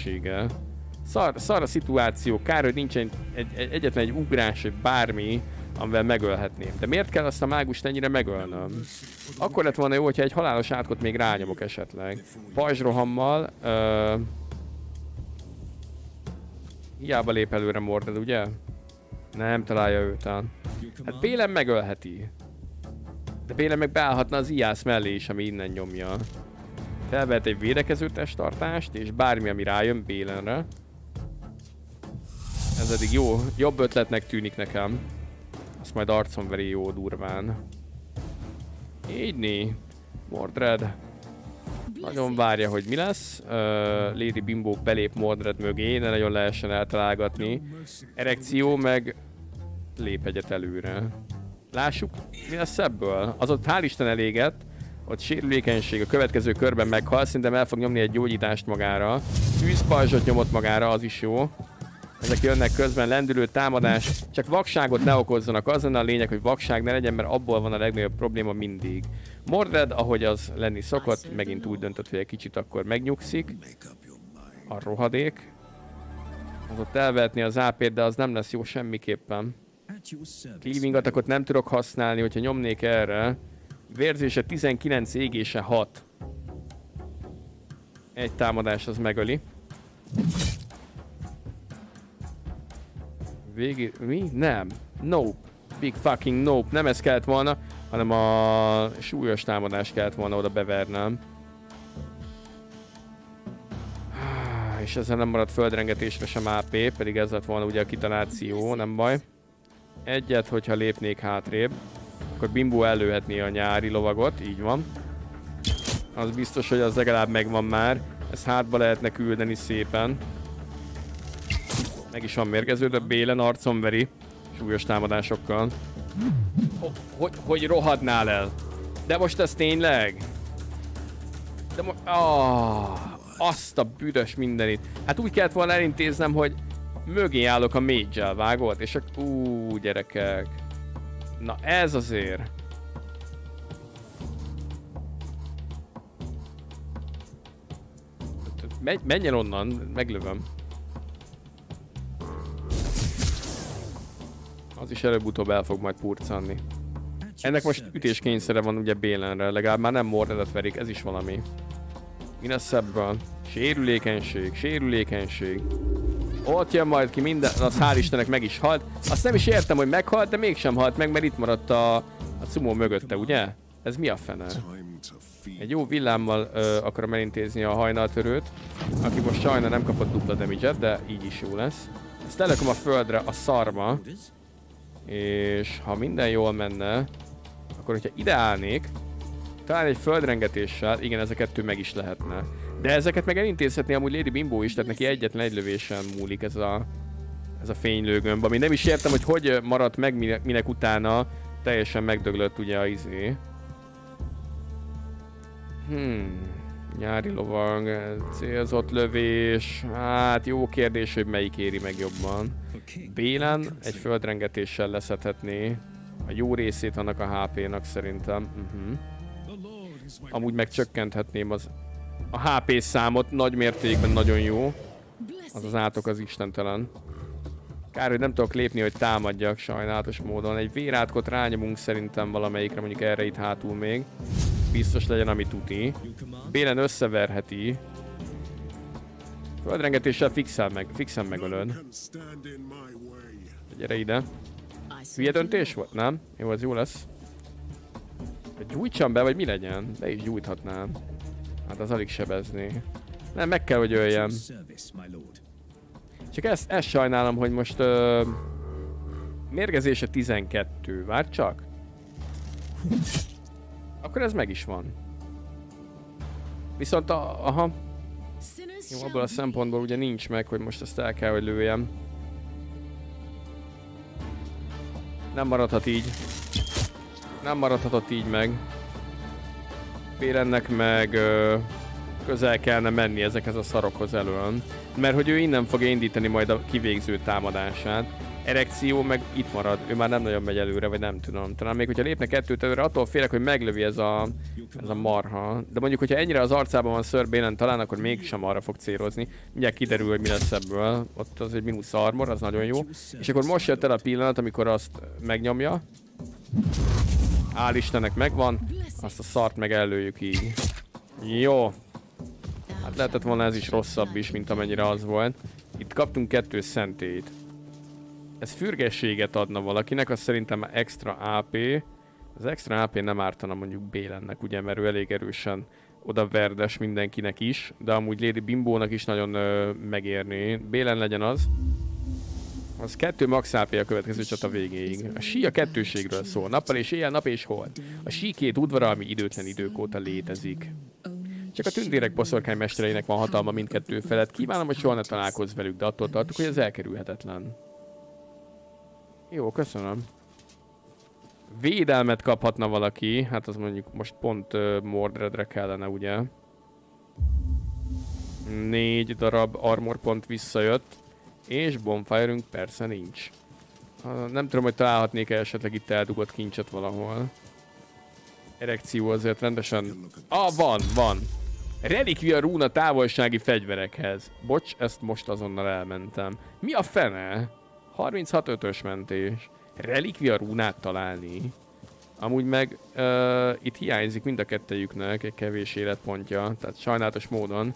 lehetősége. Szar a szituáció, kár, hogy nincsen egyetlen egy ugrás, vagy bármi, amivel megölhetném. De miért kell azt a mágust ennyire megölnöm? Akkor lett volna jó, hogyha egy halálos átkot még rányomok esetleg. Pajzsrohammal... Hiába lép előre Mordred, ugye? Nem találja őt. Hát Bélen megölheti. De Bélen meg beállhatna az Ijász mellé is, ami innen nyomja. Felvehet egy védekező testtartást, és bármi, ami rájön Bélenre. Ez eddig jó, jobb ötletnek tűnik nekem. Azt majd arcon veri jó durván. Így Mordred. Nagyon várja, hogy mi lesz. Lady Bimbo belép Mordred mögé, ne nagyon lehessen eltalálgatni. Erekció meg lép egyet előre. Lássuk, mi lesz ebből. Az ott hál' Isten elégett. Ott sérülékenység, a következő körben meghal, szerintem el fog nyomni egy gyógyítást magára. Tűzpajzsot nyomott magára, az is jó. Ezek jönnek közben, lendülő támadás. Csak vakságot ne okozzanak, az lenne a lényeg, hogy vakság ne legyen, mert abból van a legnagyobb probléma mindig. Mordred, ahogy az lenni szokott, megint úgy döntött, hogy egy kicsit akkor megnyugszik. A rohadék. Az ott elvehetni az AP-t, de az nem lesz jó semmiképpen. Cleaving attackot nem tudok használni, hogyha nyomnék erre. Vérzése 19, égése 6. Egy támadás az megöli. Mi? Nem. Nope. Big fucking nope. Nem ez kellett volna, hanem a súlyos támadás kellett volna oda bevernem. És ezzel nem maradt földrengetésre sem AP, pedig ez lett volna ugye a kitaláció, nem baj. Egyet, hogyha lépnék hátrébb, akkor Bimbo előhetné a nyári lovagot, így van. Az biztos, hogy az legalább megvan már. Ezt hátba lehetne küldeni szépen. Meg is van mérgeződve, Bélen arcon veri. Súlyos támadásokkal. Hogy rohadnál el? De most ez tényleg? De azt a büdös mindenit. Hát úgy kellett volna elintéznem, hogy mögé állok a mage-el, vágod? És akkor... gyerekek. Na ez azért. Menjen onnan, meglövöm. Az is előbb-utóbb el fog majd purcanni. Ennek most ütéskényszere van ugye Bélenre, legalább már nem Mordredet verik, ez is valami. Mi lesz ebből? Sérülékenység. Ott jön majd ki minden, az hál' Istennek meg is halt. Azt nem is értem, hogy meghalt, de mégsem halt meg, mert itt maradt a Sumo mögötte, ugye? Ez mi a fene? Egy jó villámmal akarom elintézni a hajnaltörőt, aki most sajna nem kapott dupla damage-et, de így is jó lesz. Ezt lelököm a földre a szarba, és ha minden jól menne, akkor hogyha ide állnék, talán egy földrengetéssel, igen, ez a kettő meg is lehetne. De ezeket meg elintézhetné amúgy Lady Bimbo is, tehát neki egyetlen egy lövésen múlik ez a fénylőgömb, ami nem is értem, hogy maradt meg, minek utána teljesen megdöglött ugye a izé. Nyári lovag, célzott lövés, hát jó kérdés, hogy melyik éri meg jobban. Bélen egy földrengetéssel leszedhetné a jó részét annak a HP-nak szerintem. Amúgy meg csökkenthetném a HP számot nagy mértékben, nagyon jó. Az átok az istentelen. Kár, hogy nem tudok lépni, hogy támadjak sajnálatos módon. Egy vérátkot rányomunk szerintem valamelyikre, mondjuk erre itt hátul még. Biztos legyen, ami tuti. Bélen összeverheti. Földrengetéssel fixen megölöd. Gyere ide. Hülye döntés volt, nem? Jó, az jó lesz. Gyújtsam be, vagy mi legyen? Be is gyújthatnám. Hát az alig sebezné. Nem, meg kell, hogy öljem. Csak ezt sajnálom, hogy most... mérgezése 12. Várj csak. Akkor ez meg is van. Viszont aha. Jó, abból a szempontból ugye nincs meg, hogy most ezt el kell, hogy lőjem. Nem maradhat így. Nem maradhatott így meg. Bélennek meg közel kellene menni ezekhez a szarokhoz elől. Mert hogy ő innen fogja indítani majd a kivégző támadását. Erekció meg itt marad, ő már nem nagyon megy előre, vagy nem tudom. Talán még hogyha lépne kettőt előre, attól félek, hogy meglövi ez a marha. De mondjuk, hogyha ennyire az arcában van Sir Balin talán, akkor mégsem arra fog célozni. Mindjárt kiderül, hogy mi lesz ebből. Ott az egy mínusz armor, az nagyon jó. És akkor most jött el a pillanat, amikor azt megnyomja. Hál' Istennek megvan. Azt a szart meg előjük így. Jó. Hát lehetett volna ez is rosszabb is, mint amennyire az volt. Itt kaptunk 2 szentélyt. Ez fürgességet adna valakinek, az szerintem extra AP. Az extra AP nem ártana mondjuk Balennek, ugye, mert ő elég erősen odaverdes mindenkinek is, de amúgy Lady Bimbónak is nagyon megérné. Balen legyen az. Az 2 max AP a következő csata végéig. A sí a kettőségről szól. Nappal és éjjel, nap és hold. A sí 2 udvara, ami időtlen idők óta létezik. Csak a tündérek boszorkány mestereinek van hatalma mindkettő felett. Kívánom, hogy soha ne találkozz velük, de attól tartok, hogy ez elkerülhetetlen. Jó, köszönöm. Védelmet kaphatna valaki, hát az mondjuk most pont Mordredre kellene, ugye? 4 darab armor pont visszajött, és bonfire-ünk persze nincs. Nem tudom, hogy találhatnék -e esetleg itt eldugott kincset valahol. Erekció azért rendesen... van! Relikvia rúna távolsági fegyverekhez. Bocs, ezt most azonnal elmentem. Mi a fene? 36-5-ös mentés. Relikvia rúnát találni. Amúgy meg itt hiányzik mind a kettejüknek egy kevés életpontja, tehát sajnálatos módon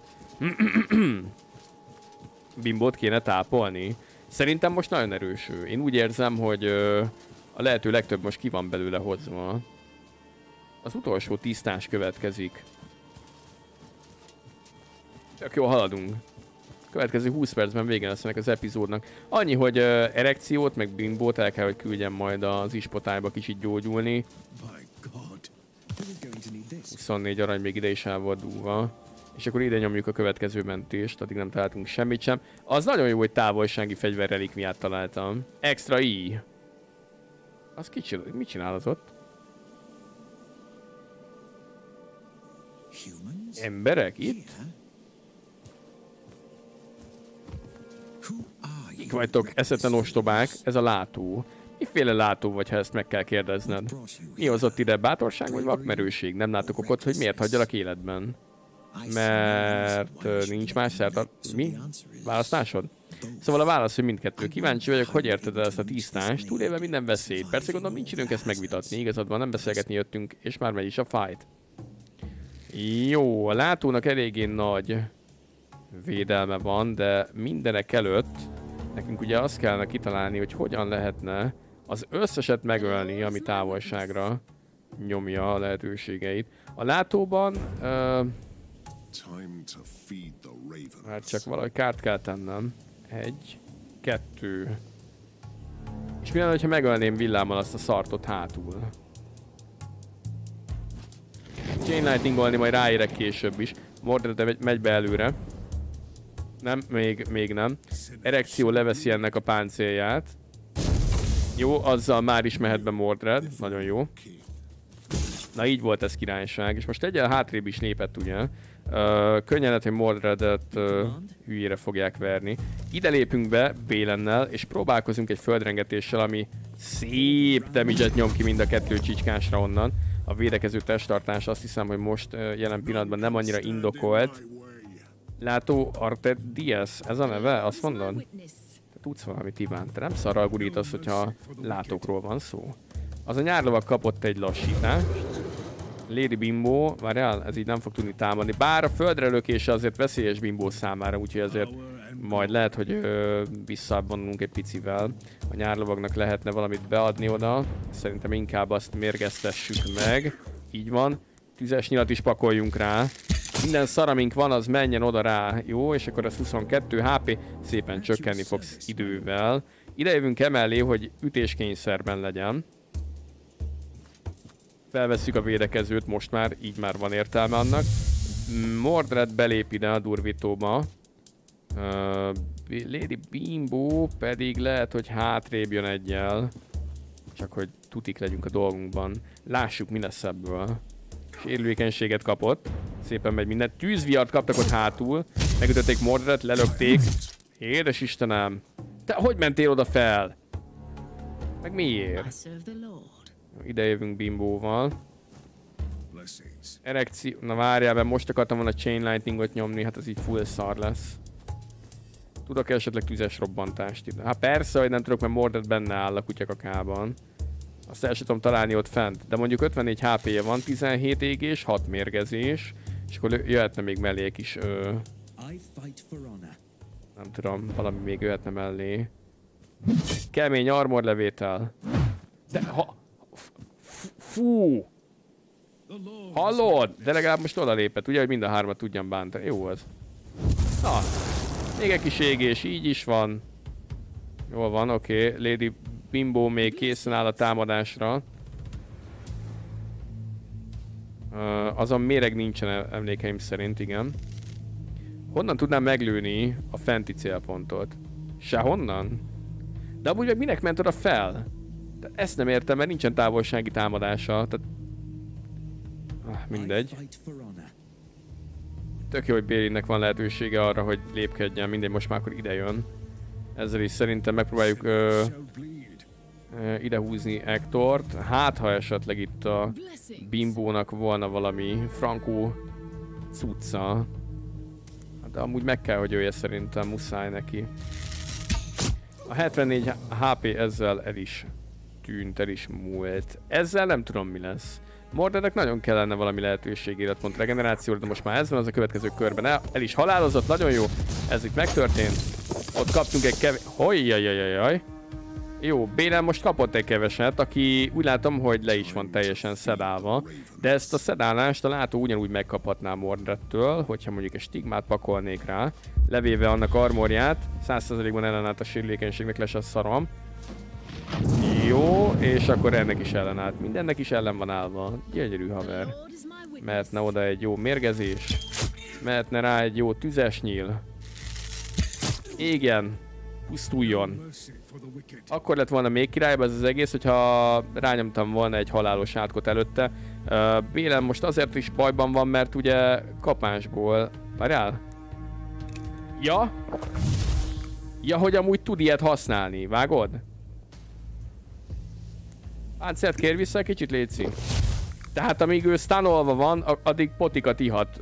Bimbót kéne tápolni. Szerintem most nagyon erős ő. Én úgy érzem, hogy a lehető legtöbb most ki van belőle hozva. Az utolsó tisztás következik. Tök jó, haladunk. Következő 20 percben vége lesz ennek az epizódnak. Annyi, hogy erekciót, meg Bimbót el kell, hogy küldjem majd az ispotályba kicsit gyógyulni. 24 arany még ide is el volt dúlva. És akkor ide nyomjuk a következő mentést, addig nem találtunk semmit sem. Az nagyon jó, hogy távolsági fegyver relikviát találtam. Extra I. Az mit csinál az ott? Emberek itt? Kik vagytok, eszetlen ostobák, ez a látó. Miféle látó vagy, ha ezt meg kell kérdezned? Mi hozott ide, bátorság vagy vakmerőség? Nem látok okot, hogy miért hagyjalak életben? Mert nincs más szert. Mi? Választásod? Szóval a válasz, hogy mindkettő. Kíváncsi vagyok, hogy érted el ezt a tisztást, túlélve minden veszélyt. Persze gondolom nincs időnk ezt megvitatni, igazad van, nem beszélgetni jöttünk, és már megy is a fight. Jó, a látónak eléggé nagy védelme van, de mindenek előtt nekünk ugye azt kellene kitalálni, hogy hogyan lehetne az összeset megölni, ami távolságra nyomja a lehetőségeit. A látóban... hát csak valahogy kárt kell tennem. 1, 2. És mi lenne, hogyha megölném villámmal azt a szartot hátul? Chain Lightningolni majd ráérek később is. Mordred megy be előre. Nem, még nem. Erekció leveszi ennek a páncélját. Jó, azzal már is mehet be Mordred. Nagyon jó. Na így volt ez királyság. És most egyel hátrébb is lépett, ugye? Könnyen lehet, hogy Mordredet hülyére fogják verni. Ide lépünk be Balennel, és próbálkozunk egy földrengetéssel, ami szép damage-et nyom ki mind a 2 csicskásra onnan. A védekező testtartás azt hiszem, hogy most jelen pillanatban nem annyira indokolt. Látó Arted Diaz, ez a neve? Azt mondod? Te tudsz valamit, Iván. Te nem szarral gurítasz, hogyha látókról van szó. Az a nyárlovag kapott egy lassítást. Lady Bimbo, várjál, ez így nem fog tudni támadni. Bár a földre lökése azért veszélyes Bimbo számára, úgyhogy azért majd lehet, hogy visszavonulunk egy picivel. A nyárlovagnak lehetne valamit beadni oda. Szerintem inkább azt mérgeztessük meg. Így van. Tüzes nyilat is pakoljunk rá. Minden szar, amink van, az menjen oda rá. Jó, és akkor az 22 HP szépen csökkenni fogsz idővel. Ide jövünk emellé, hogy ütéskényszerben legyen. Felvesszük a védekezőt, most már, így már van értelme annak. Mordred belép ide a durvítóba. Lady Bimbo pedig lehet, hogy hátrébb jön egyel. Csak hogy tutik legyünk a dolgunkban. Lássuk, mi lesz ebből. Sérülékenységet kapott. Szépen megy minden. Tűzviart kaptak ott hátul. Megütötték Mordredet, lelökték. Édes Istenem. Te hogy mentél oda fel? Meg miért? Ide jövünk bimbóval. Erekció... Na várjál, mert most akartam volna Chain Lightningot nyomni, hát az így full szar lesz. Tudok esetleg tüzes robbantást ide? Hát persze, hogy nem tudok, mert Mordred benne áll a kutyakakában. Azt el sem tudom találni ott fent. De mondjuk 54 HP-je van, 17 égés, 6 mérgezés. És akkor jöhetne még mellé egy kis... nem tudom, valami még jöhetne mellé. Kemény armor levétel. De ha... Fú! Hallod? De legalább most oda lépett, ugye, hogy mind a hármat tudjam bántani. Jó az. Na, még egy kis égés, így is van. Jól van, oké. Lady Bimbo még készen áll a támadásra. Azon méreg nincsen emlékeim szerint, igen. Honnan tudnám meglőni a fenti célpontot? Sehonnan? De amúgy meg minek ment oda fel? De ezt nem értem, mert nincsen távolsági támadása. Tehát... mindegy. Tök jó, hogy Bélinnek van lehetősége arra, hogy lépkedjen. Mindegy, most már akkor ide jön. Ezzel is szerintem megpróbáljuk ide húzni Ektort. Hát, ha esetleg itt a Bimbónak volna valami frankó cucca. De amúgy meg kell, hogy jöjje, szerintem muszáj neki. A 74 HP ezzel el is tűnt, el is múlt. Ezzel nem tudom, mi lesz. Mordrednek nagyon kellene valami lehetőség életpont regenerációra, de most már ez van, az a következő körben el is halálozott, nagyon jó. Ez itt megtörtént. Ott kaptunk egy kevés... Hojjajajajaj. Jó, Bélen most kapott egy keveset, aki úgy látom, hogy le is van teljesen szedálva. De ezt a szedálást a látó ugyanúgy megkaphatná Mordredtől, hogyha mondjuk egy stigmát pakolnék rá, levéve annak armorját, 100%-ban ellenállt a sérülékenységnek, lesz a szarom. Jó, és akkor ennek is ellenállt. Mindennek is ellen van állva. Gyönyörű haver. Mehetne oda egy jó mérgezés. Mehetne rá egy jó tüzes nyíl. Égjen. Pusztuljon. Akkor lett volna még királyba ez az egész, hogyha rányomtam volna egy halálos átkot előtte. Bélem most azért is bajban van, mert ugye kapásból... Várjál? Ja? Ja, hogy amúgy tud ilyet használni. Vágod? Páncélt kér vissza, kicsit létszi. Tehát amíg ő stanolva van, addig potikat ihat.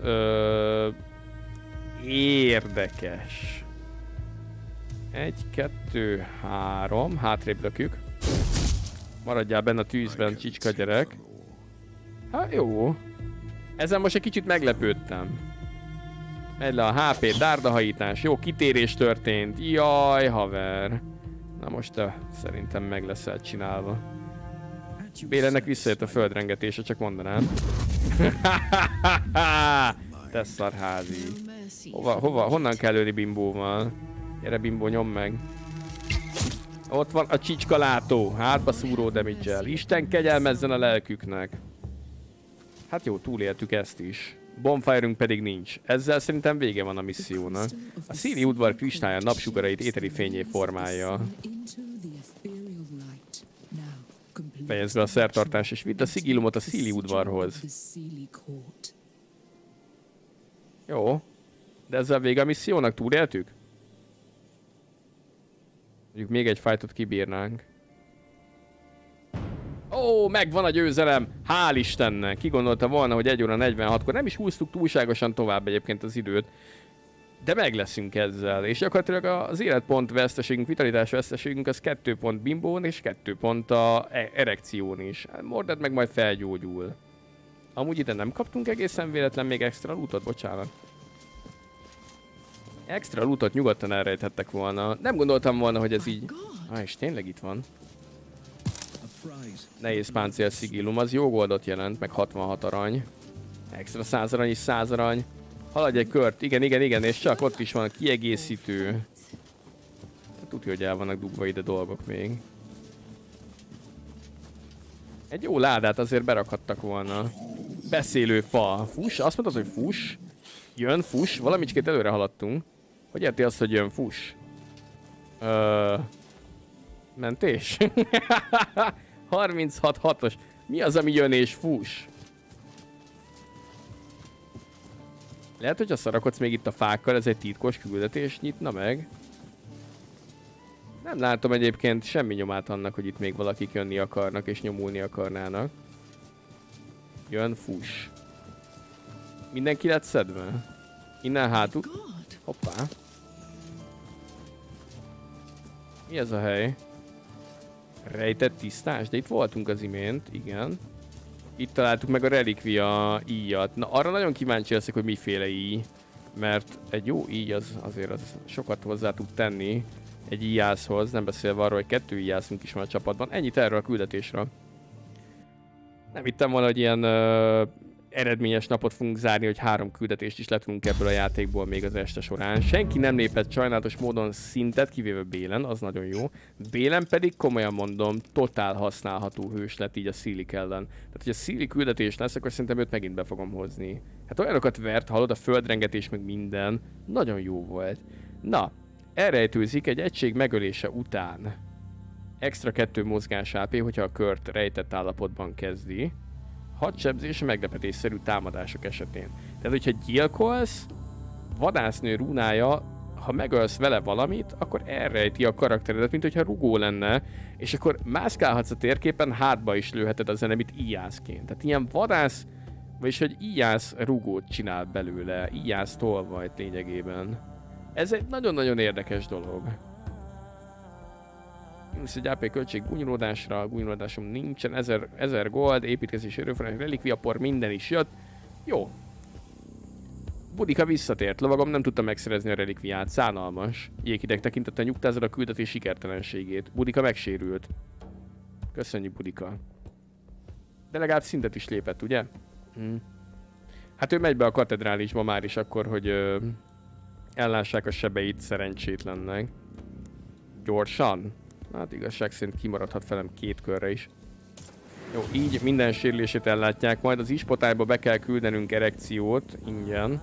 Érdekes. 1, 2, 3. Hátrébb lökjük. Maradjál benne a tűzben, csicska gyerek. Hát jó. Ezen most egy kicsit meglepődtem. Megy le a HP, dárdahajítás. Jó, kitérés történt. Jaj, haver. Na most szerintem meg leszel csinálva. Bélennek visszajött a földrengetése, csak mondanám. Te szarházi. Honnan kell lőni Bimbóval? Gyere Bimbo, nyom meg. Ott van a csicskalátó, hátba szúró damage-el. Isten kegyelmezzen a lelküknek. Hát jó, túléltük ezt is. Bonfire-ünk pedig nincs. Ezzel szerintem vége van a missziónak. A Szíli udvar kristálya napsugarait éteri fényé formálja. Fejezd be a szertartás és vidd a szigillumot a Szíli udvarhoz. Jó. De ezzel vége a missziónak, túléltük? Mondjuk még egy fightot kibírnánk. Ó, megvan a győzelem! Hál' Istennek! Ki gondolta volna, hogy 1 óra 46-kor nem is húztuk túlságosan tovább egyébként az időt. De meg leszünk ezzel. És gyakorlatilag az életpont veszteségünk, vitalitás veszteségünk az 2 pont Bimbón és 2 pont a erekción is. Mordred meg majd felgyógyul. Amúgy ide nem kaptunk egészen véletlen még extra lootot, bocsánat. Extra lootot nyugodtan elrejthettek volna. Nem gondoltam volna, hogy ez így... És tényleg itt van. Nehéz páncél szigillum, az jó goldot jelent, meg 66 arany. Extra 100 arany és 100 arany. Haladj egy kört, igen, és csak ott is van a kiegészítő. Tudja, hogy el vannak dugva ide dolgok még. Egy jó ládát azért berakhattak volna. Beszélő fa. Fuss? Azt mondod, hogy fuss? Jön, fuss? Valamicskét előre haladtunk. Hogy érti azt, hogy jön, fuss? Mentés? 36-6-os. Mi az, ami jön és fuss? Lehet, hogy a szarakodsz még itt a fákkal, ez egy titkos küldetés nyitna meg. Nem látom egyébként semmi nyomát annak, hogy itt még valakik jönni akarnak és nyomulni akarnának. Jön, fuss. Mindenki lett szedve? Innen hátul. Hoppá. Mi ez a hely? Rejtett tisztás? De itt voltunk az imént, igen. Itt találtuk meg a relikvia íjat. Na arra nagyon kíváncsi leszek, hogy miféle íj. Mert egy jó íj azért az sokat hozzá tud tenni egy íjászhoz. Nem beszélve arról, hogy 2 íjászunk is van a csapatban. Ennyit erről a küldetésről. Nem hittem volna, hogy ilyen eredményes napot fogunk zárni, hogy 3 küldetést is le tudunk ebből a játékból még az este során. Senki nem lépett sajnálatos módon szintet, kivéve Bélen, az nagyon jó. Bélen pedig, komolyan mondom, totál használható hős lett így a Szílik ellen. Tehát, hogy a Szíli küldetés lesz, akkor szerintem őt megint be fogom hozni. Hát olyanokat vert, hallod, a földrengetés meg minden. Nagyon jó volt. Na, elrejtőzik egy egység megölése után. Extra 2 mozgás AP, hogyha a kört rejtett állapotban kezdi. 6 sebzés a meglepetésszerű támadások esetén. Tehát, hogyha gyilkolsz, vadásznő rúnája, ha megölsz vele valamit, akkor elrejti a karakteredet, mint hogyha rugó lenne, és akkor mászkálhatsz a térképen, hátba is lőheted az enemit íjászként. Tehát ilyen vadász, vagyis hogy íjász rugót csinál belőle, íjász tolvajt lényegében. Ez egy nagyon-nagyon érdekes dolog. Plusz egy AP költség gúnyolódásra, a gúnyolódásom nincsen, 1000 gold, építkezési erőforrás, relikviapor, minden is jött. Jó. Budika visszatért, lovagom nem tudta megszerezni a relikviát, szánalmas. Jéghideg tekintette nyugtázod a küldetés sikertelenségét. Budika megsérült. Köszönjük, Budika. De legalább szintet is lépett, ugye? Hát ő megy be a katedrálisba már is akkor, hogy ellássák a sebeit szerencsétlennek. Gyorsan? Hát igazság szerint kimaradhat velem 2 körre is. Jó, így minden sérülését ellátják, majd az ispotályba be kell küldenünk erekciót, ingyen.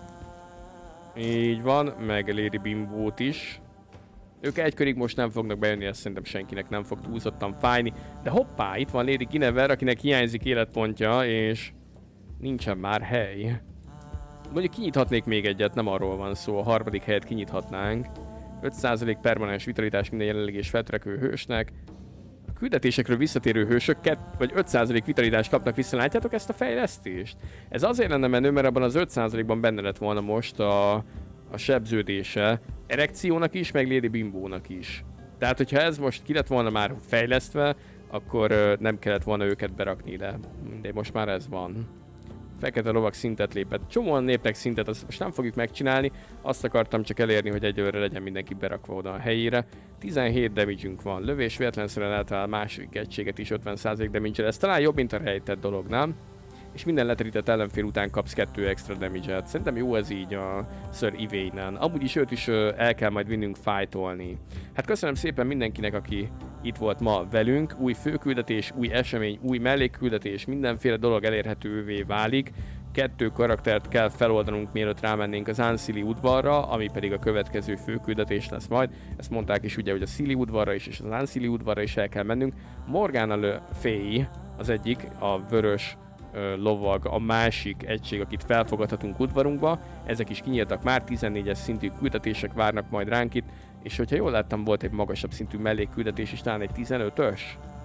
Így van, meg Lady Bimbót is. Ők egy körig most nem fognak bejönni, ezt szerintem senkinek nem fog túlzottan fájni. De hoppá, itt van Lady Guinevere, akinek hiányzik életpontja, és nincsen már hely. Mondjuk kinyithatnék még egyet, nem arról van szó, a 3. helyet kinyithatnánk. 5% permanens vitalitás minden jelenleg és feltörekvő hősnek. A küldetésekről visszatérő hősök vagy 5% vitalitást kapnak vissza. Látjátok ezt a fejlesztést? Ez azért lenne menő, mert abban az 5%-ban benne lett volna most a sebződése. Erekciónak is, meg Lady Bimbónak is. Tehát, hogyha ez most ki lett volna már fejlesztve, akkor nem kellett volna őket berakni le. De most már ez van. Fekete lovak szintet lépett. Csomóan léptek szintet, azt most nem fogjuk megcsinálni. Azt akartam csak elérni, hogy egyelőre legyen mindenki berakva oda a helyére. 17 damage-ünk van. Lövés véletlenszerűen eltalál második egységet is 50% damage-re. Ez talán jobb, mint a rejtett dolog, nem? És minden leterített ellenfél után kapsz 2 extra damage-et. Szerintem jó ez így a Sir Yvain-en. Amúgy is őt is el kell majd vinnünk fightolni. Hát köszönöm szépen mindenkinek, aki itt volt ma velünk. Új főküldetés, új esemény, új mellékküldetés, mindenféle dolog elérhetővé válik. 2 karaktert kell feloldanunk, mielőtt rámennénk az Ancili udvarra, ami pedig a következő főküldetés lesz majd. Ezt mondták is ugye, hogy a Scili udvarra is és az Ancili udvarra is el kell mennünk. Morgana Le Fay az egyik, a vörös lovag, a másik egység, akit felfogadhatunk udvarunkba. Ezek is kinyíltak már, 14-es szintű küldetések várnak majd ránk itt, és hogyha jól láttam, volt egy magasabb szintű mellékküldetés is, talán egy 15-ös.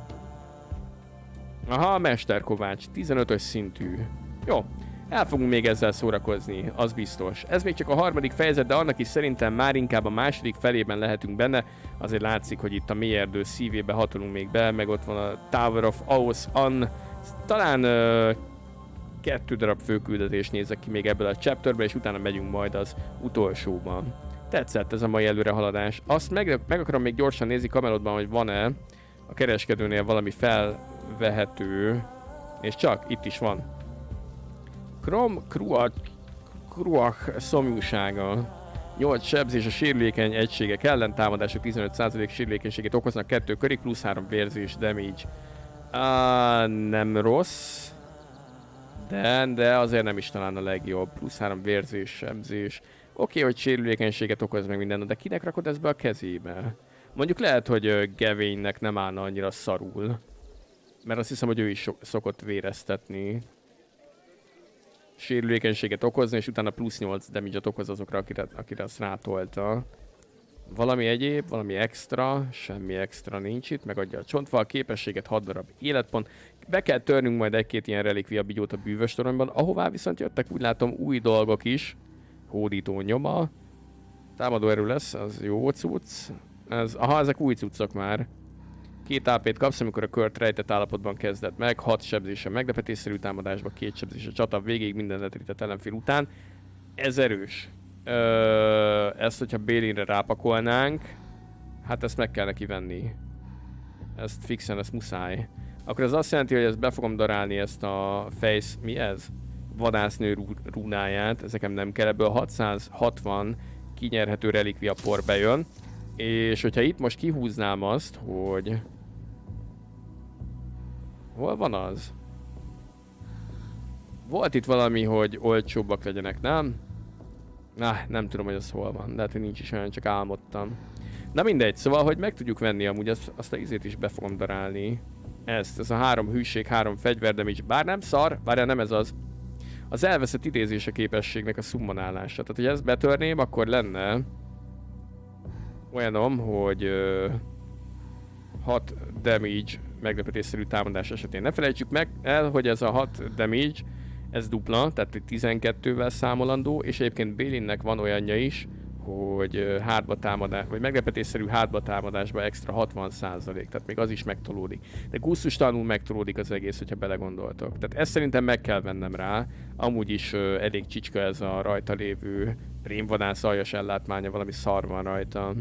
Aha, Mesterkovács, 15-ös szintű. Jó, el fogunk még ezzel szórakozni, az biztos. Ez még csak a 3. fejezet, de annak is szerintem már inkább a 2. felében lehetünk benne. Azért látszik, hogy itt a mélyerdő szívébe hatolunk még be, meg ott van a Tower of Aos-An. Talán 2 darab főküldetés nézek ki még ebből a chapterbe, és utána megyünk majd az utolsóban. Tetszett ez a mai előrehaladás. Azt meg akarom még gyorsan nézni kamerodban, hogy van-e a kereskedőnél valami felvehető, és csak itt is van. Kruach szomjúsága. 8 sebzés a sérülékeny egységek ellen, támadások 15% sérülékenységét okoznak 2 körig, plusz 3 vérzés damage. Nem rossz. De azért nem is talán a legjobb. Plusz 3 vérzés, sebzés. Oké, hogy sérülékenységet okoz meg minden, de kinek rakod ezt be a kezébe? Mondjuk lehet, hogy Gawainnek nem állna annyira szarul. Mert azt hiszem, hogy ő is szokott véreztetni. Sérülékenységet okozni, és utána plusz 8 damage-et okoz azokra, akire azt rátolta. Valami egyéb, valami extra, semmi extra nincs itt, megadja a csontval, képességet 6 darab életpont. Be kell törnünk majd egy-két ilyen relikvia bigyót a bűvös toronyban, ahová viszont jöttek úgy látom új dolgok is. Hódító nyoma. Támadó erő lesz, az jó cucc. Aha, ezek új cuccok már. 2 AP-t kapsz, amikor a kört rejtett állapotban kezded meg, 6 sebzése meglepetésszerű támadásba, 2 sebzése csata végéig minden leterített ellenfél után. Ez erős. Ezt, hogyha Bélinre rápakolnánk, hát ezt meg kell neki venni. Ezt fixen, ezt muszáj. Akkor ez azt jelenti, hogy ezt be fogom darálni, ezt a face, mi ez? Vadásznő rúnáját, ez nekem nem kell, ebből 660 kinyerhető relikvia por bejön. És hogyha itt most kihúznám azt, hogy... Hol van az? Volt itt valami, hogy olcsóbbak legyenek, nem? Nem tudom, hogy az hol van. Lehet, hogy nincs is olyan, csak álmodtam. Na mindegy, szóval, hogy meg tudjuk venni amúgy, azt a izét is be fogom darálni. Ez a 3 hűség, 3 fegyver damage. Bár nem szar, várjál, nem ez az. Az elveszett idézése képességnek a szummonálása. Tehát, hogy ezt betörném, akkor lenne olyanom, hogy 6 damage meglepetésszerű támadás esetén. Ne felejtsük meg el, hogy ez a 6 damage, ez dupla, tehát 12-vel számolandó, és egyébként Bélinnek van olyanja is, hogy hátba támadás, vagy meglepetésszerű hátba támadásba extra 60%, tehát még az is megtolódik. De gusztustalanul megtolódik az egész, hogyha belegondoltok. Tehát ezt szerintem meg kell vennem rá, amúgy is elég csicska ez a rajta lévő rémvadász aljas ellátmánya, valami szar van rajta.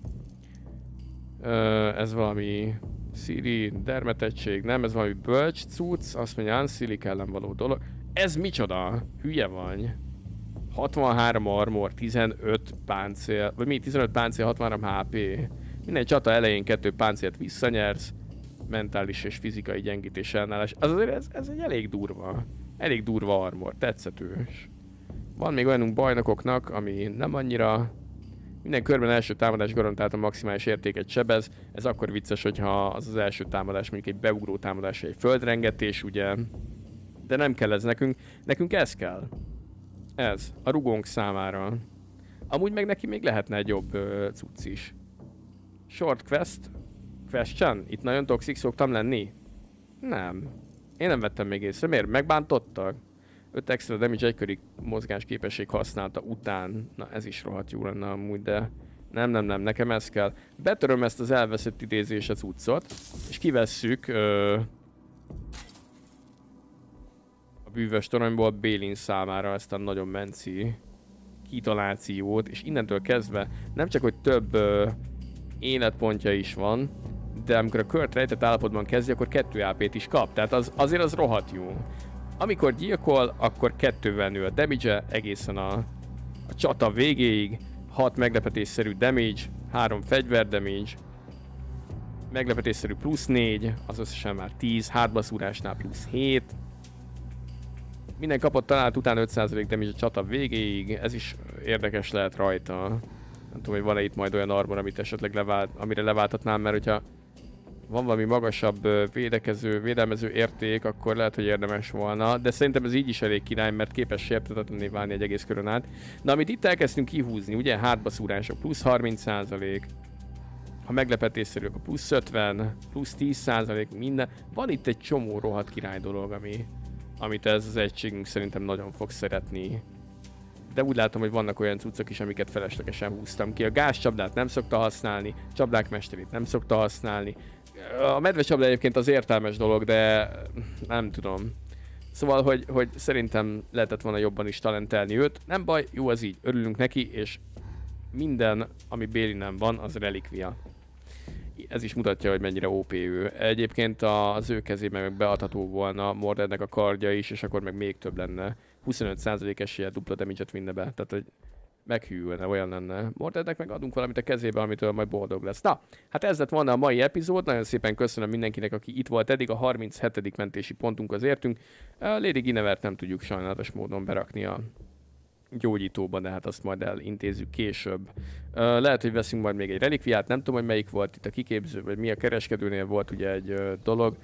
Ez valami szíri dermetettség, nem, ez valami bölcs cucc, azt mondja, Ansilik ellen való dolog. Ez micsoda? Hülye vagy. 63 armor, 15 páncél, vagy mi? 15 páncél, 63 HP. Minden csata elején 2 páncélt visszanyersz. Mentális és fizikai gyengítés ellenállás. Az azért ez egy elég durva armor, tetszetős. Van még olyanunk bajnokoknak, ami nem annyira... Minden körben első támadás garantáltan maximális értéket sebez. Ez akkor vicces, hogyha az első támadás mondjuk egy beugró támadás, egy földrengetés, ugye. De nem kell ez nekünk. Nekünk ez kell. Ez. A rugónk számára. Amúgy meg neki még lehetne egy jobb cucc is. Short quest. Question? Itt nagyon toxic szoktam lenni? Nem. Én nem vettem még észre. Miért? Megbántottak? 5 extra damage egyköri mozgás képesség használta után. Na ez is rohadt jó lenne amúgy, de... Nem, nekem ez kell. Betöröm ezt az elveszett idézése cuccot, és kivesszük a bűvös toronyból Bélin számára ezt a nagyon menci kitalációt, és innentől kezdve nem csak, hogy több életpontja is van, de amikor a kört rejtett állapotban kezdi, akkor 2 AP-t is kap, tehát azért az rohadt jó. Amikor gyilkol, akkor 2-vel nő a damage-e egészen a csata végéig, 6 meglepetésszerű damage, 3 fegyver damage, meglepetésszerű plusz 4, az összesen már 10, hátbaszúrásnál plusz 7. Minden kapott talált után 5% damage a csata végéig, ez is érdekes lehet rajta. Nem tudom, hogy van-e itt majd olyan armor, amit esetleg amire leváltatnám, mert hogyha van valami magasabb védelmező érték, akkor lehet, hogy érdemes volna, de szerintem ez így is elég király, mert képes sértetetlenné válni egy egész körön át. Na, amit itt elkezdtünk kihúzni, ugye, hátbaszúrások plusz 30%, ha meglepetésszerű, akkor plusz 50, plusz 10%, minden. Van itt egy csomó rohadt király dolog, amit ez az egységünk szerintem nagyon fog szeretni. De úgy látom, hogy vannak olyan cuccok is, amiket feleslegesen húztam ki. A gázcsapdát nem szokta használni, csapdák mesterét nem szokta használni. A medvecsapda egyébként az értelmes dolog, de nem tudom. Szóval, hogy szerintem lehetett volna jobban is talentelni őt. Nem baj, jó az így, örülünk neki, és minden, ami Bélinen van, az relikvia. Ez is mutatja, hogy mennyire OP ő. Egyébként az ő kezében meg beadható volna Mordrednek a kardja is, és akkor meg még több lenne. 25% esélye dupla damage-et vinne be, tehát hogy meghűlne, olyan lenne. Mordrednek meg adunk valamit a kezébe, amitől majd boldog lesz. Na, hát ez lett volna a mai epizód, nagyon szépen köszönöm mindenkinek, aki itt volt eddig, a 37. mentési pontunkhoz értünk. Lady Guinevere-t nem tudjuk sajnálatos módon berakni a gyógyítóba, de hát azt majd elintézzük később. Lehet, hogy veszünk majd még egy relikviát, nem tudom, hogy melyik volt itt a kiképző, vagy mi a kereskedőnél volt ugye egy dolog.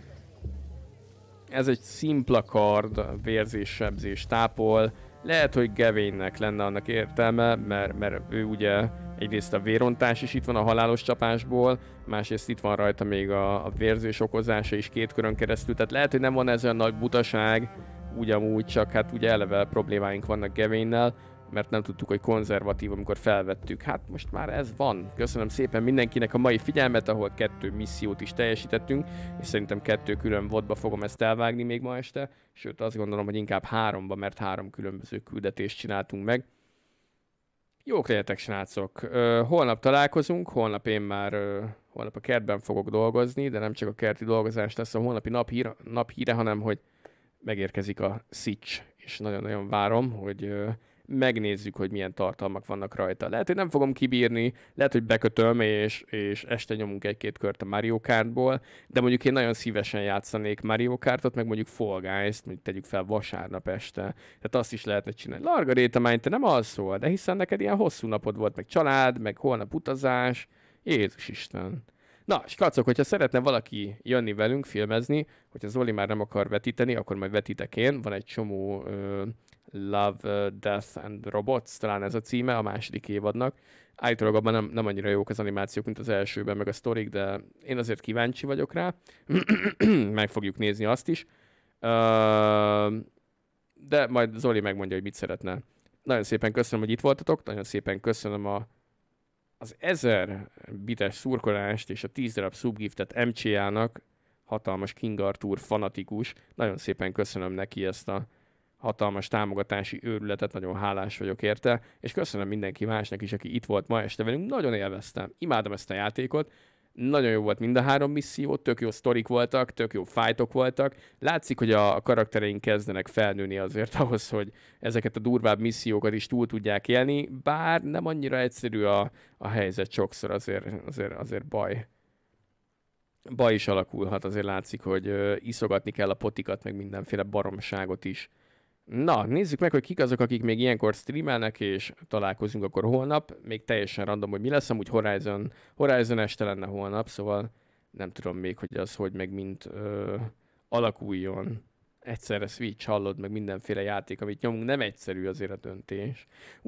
Ez egy szimpla kard, vérzés, sebzés, tápol. Lehet, hogy Gawainnek lenne annak értelme, mert ő ugye Egyrészt a vérontás is itt van a halálos csapásból, másrészt itt van rajta még a vérzés okozása is 2 körön keresztül, tehát lehet, hogy nem van ez olyan nagy butaság, ugyanúgy, csak hát ugye eleve problémáink vannak Gavainnel, mert nem tudtuk, hogy konzervatív, amikor felvettük. Hát most már ez van. Köszönöm szépen mindenkinek a mai figyelmet, ahol 2 missziót is teljesítettünk, és szerintem 2 külön vodba fogom ezt elvágni még ma este, sőt azt gondolom, hogy inkább 3-ba, mert 3 különböző küldetést csináltunk meg. Jók legyetek, srácok. Holnap találkozunk, holnap én már holnap a kertben fogok dolgozni, de nem csak a kerti dolgozás lesz a holnapi naphíre, hanem hogy megérkezik a Switch, és nagyon-nagyon várom, hogy megnézzük, hogy milyen tartalmak vannak rajta. Lehet, hogy nem fogom kibírni, lehet, hogy bekötöm, és este nyomunk 1-2 kört a Mario Kartból, de mondjuk én nagyon szívesen játszanék Mario Kartot, meg mondjuk Fall Guys-t, mondjuk tegyük fel vasárnap este. Tehát azt is lehetne csinálni. Largaréta, mány, te nem alszol, de hiszen neked ilyen hosszú napod volt, meg család, meg holnap utazás. Jézus Isten. Na, skacok, hogyha szeretne valaki jönni velünk filmezni, hogyha Zoli már nem akar vetíteni, akkor majd vetítek én. Van egy csomó Love, Death and Robots, talán ez a címe a második évadnak. Állítólag abban nem annyira jók az animációk, mint az elsőben, meg a sztorik, de én azért kíváncsi vagyok rá. Meg fogjuk nézni azt is. De majd Zoli megmondja, hogy mit szeretne. Nagyon szépen köszönöm, hogy itt voltatok, nagyon szépen köszönöm az 1000 bites szurkolást és a 10 darab subgiftet MCA-nak, hatalmas King Arthur fanatikus. Nagyon szépen köszönöm neki ezt a hatalmas támogatási őrületet, nagyon hálás vagyok érte, és köszönöm mindenki másnak is, aki itt volt ma este velünk. Nagyon élveztem, imádom ezt a játékot, nagyon jó volt mind a 3 misszió, tök jó sztorik voltak, tök jó fightok voltak. Látszik, hogy a karaktereink kezdenek felnőni azért ahhoz, hogy ezeket a durvább missziókat is túl tudják élni, bár nem annyira egyszerű a helyzet sokszor, azért baj is alakulhat, azért látszik, hogy iszogatni kell a potikat, meg mindenféle baromságot is. Na, nézzük meg, hogy kik azok, akik még ilyenkor streamelnek, és találkozunk akkor holnap. Még teljesen random, hogy mi lesz, amúgy Horizon este lenne holnap, szóval nem tudom még, hogy az, hogy meg mint alakuljon. Egyszerre Switch, hallod, meg mindenféle játék, amit nyomunk, nem egyszerű azért a döntés.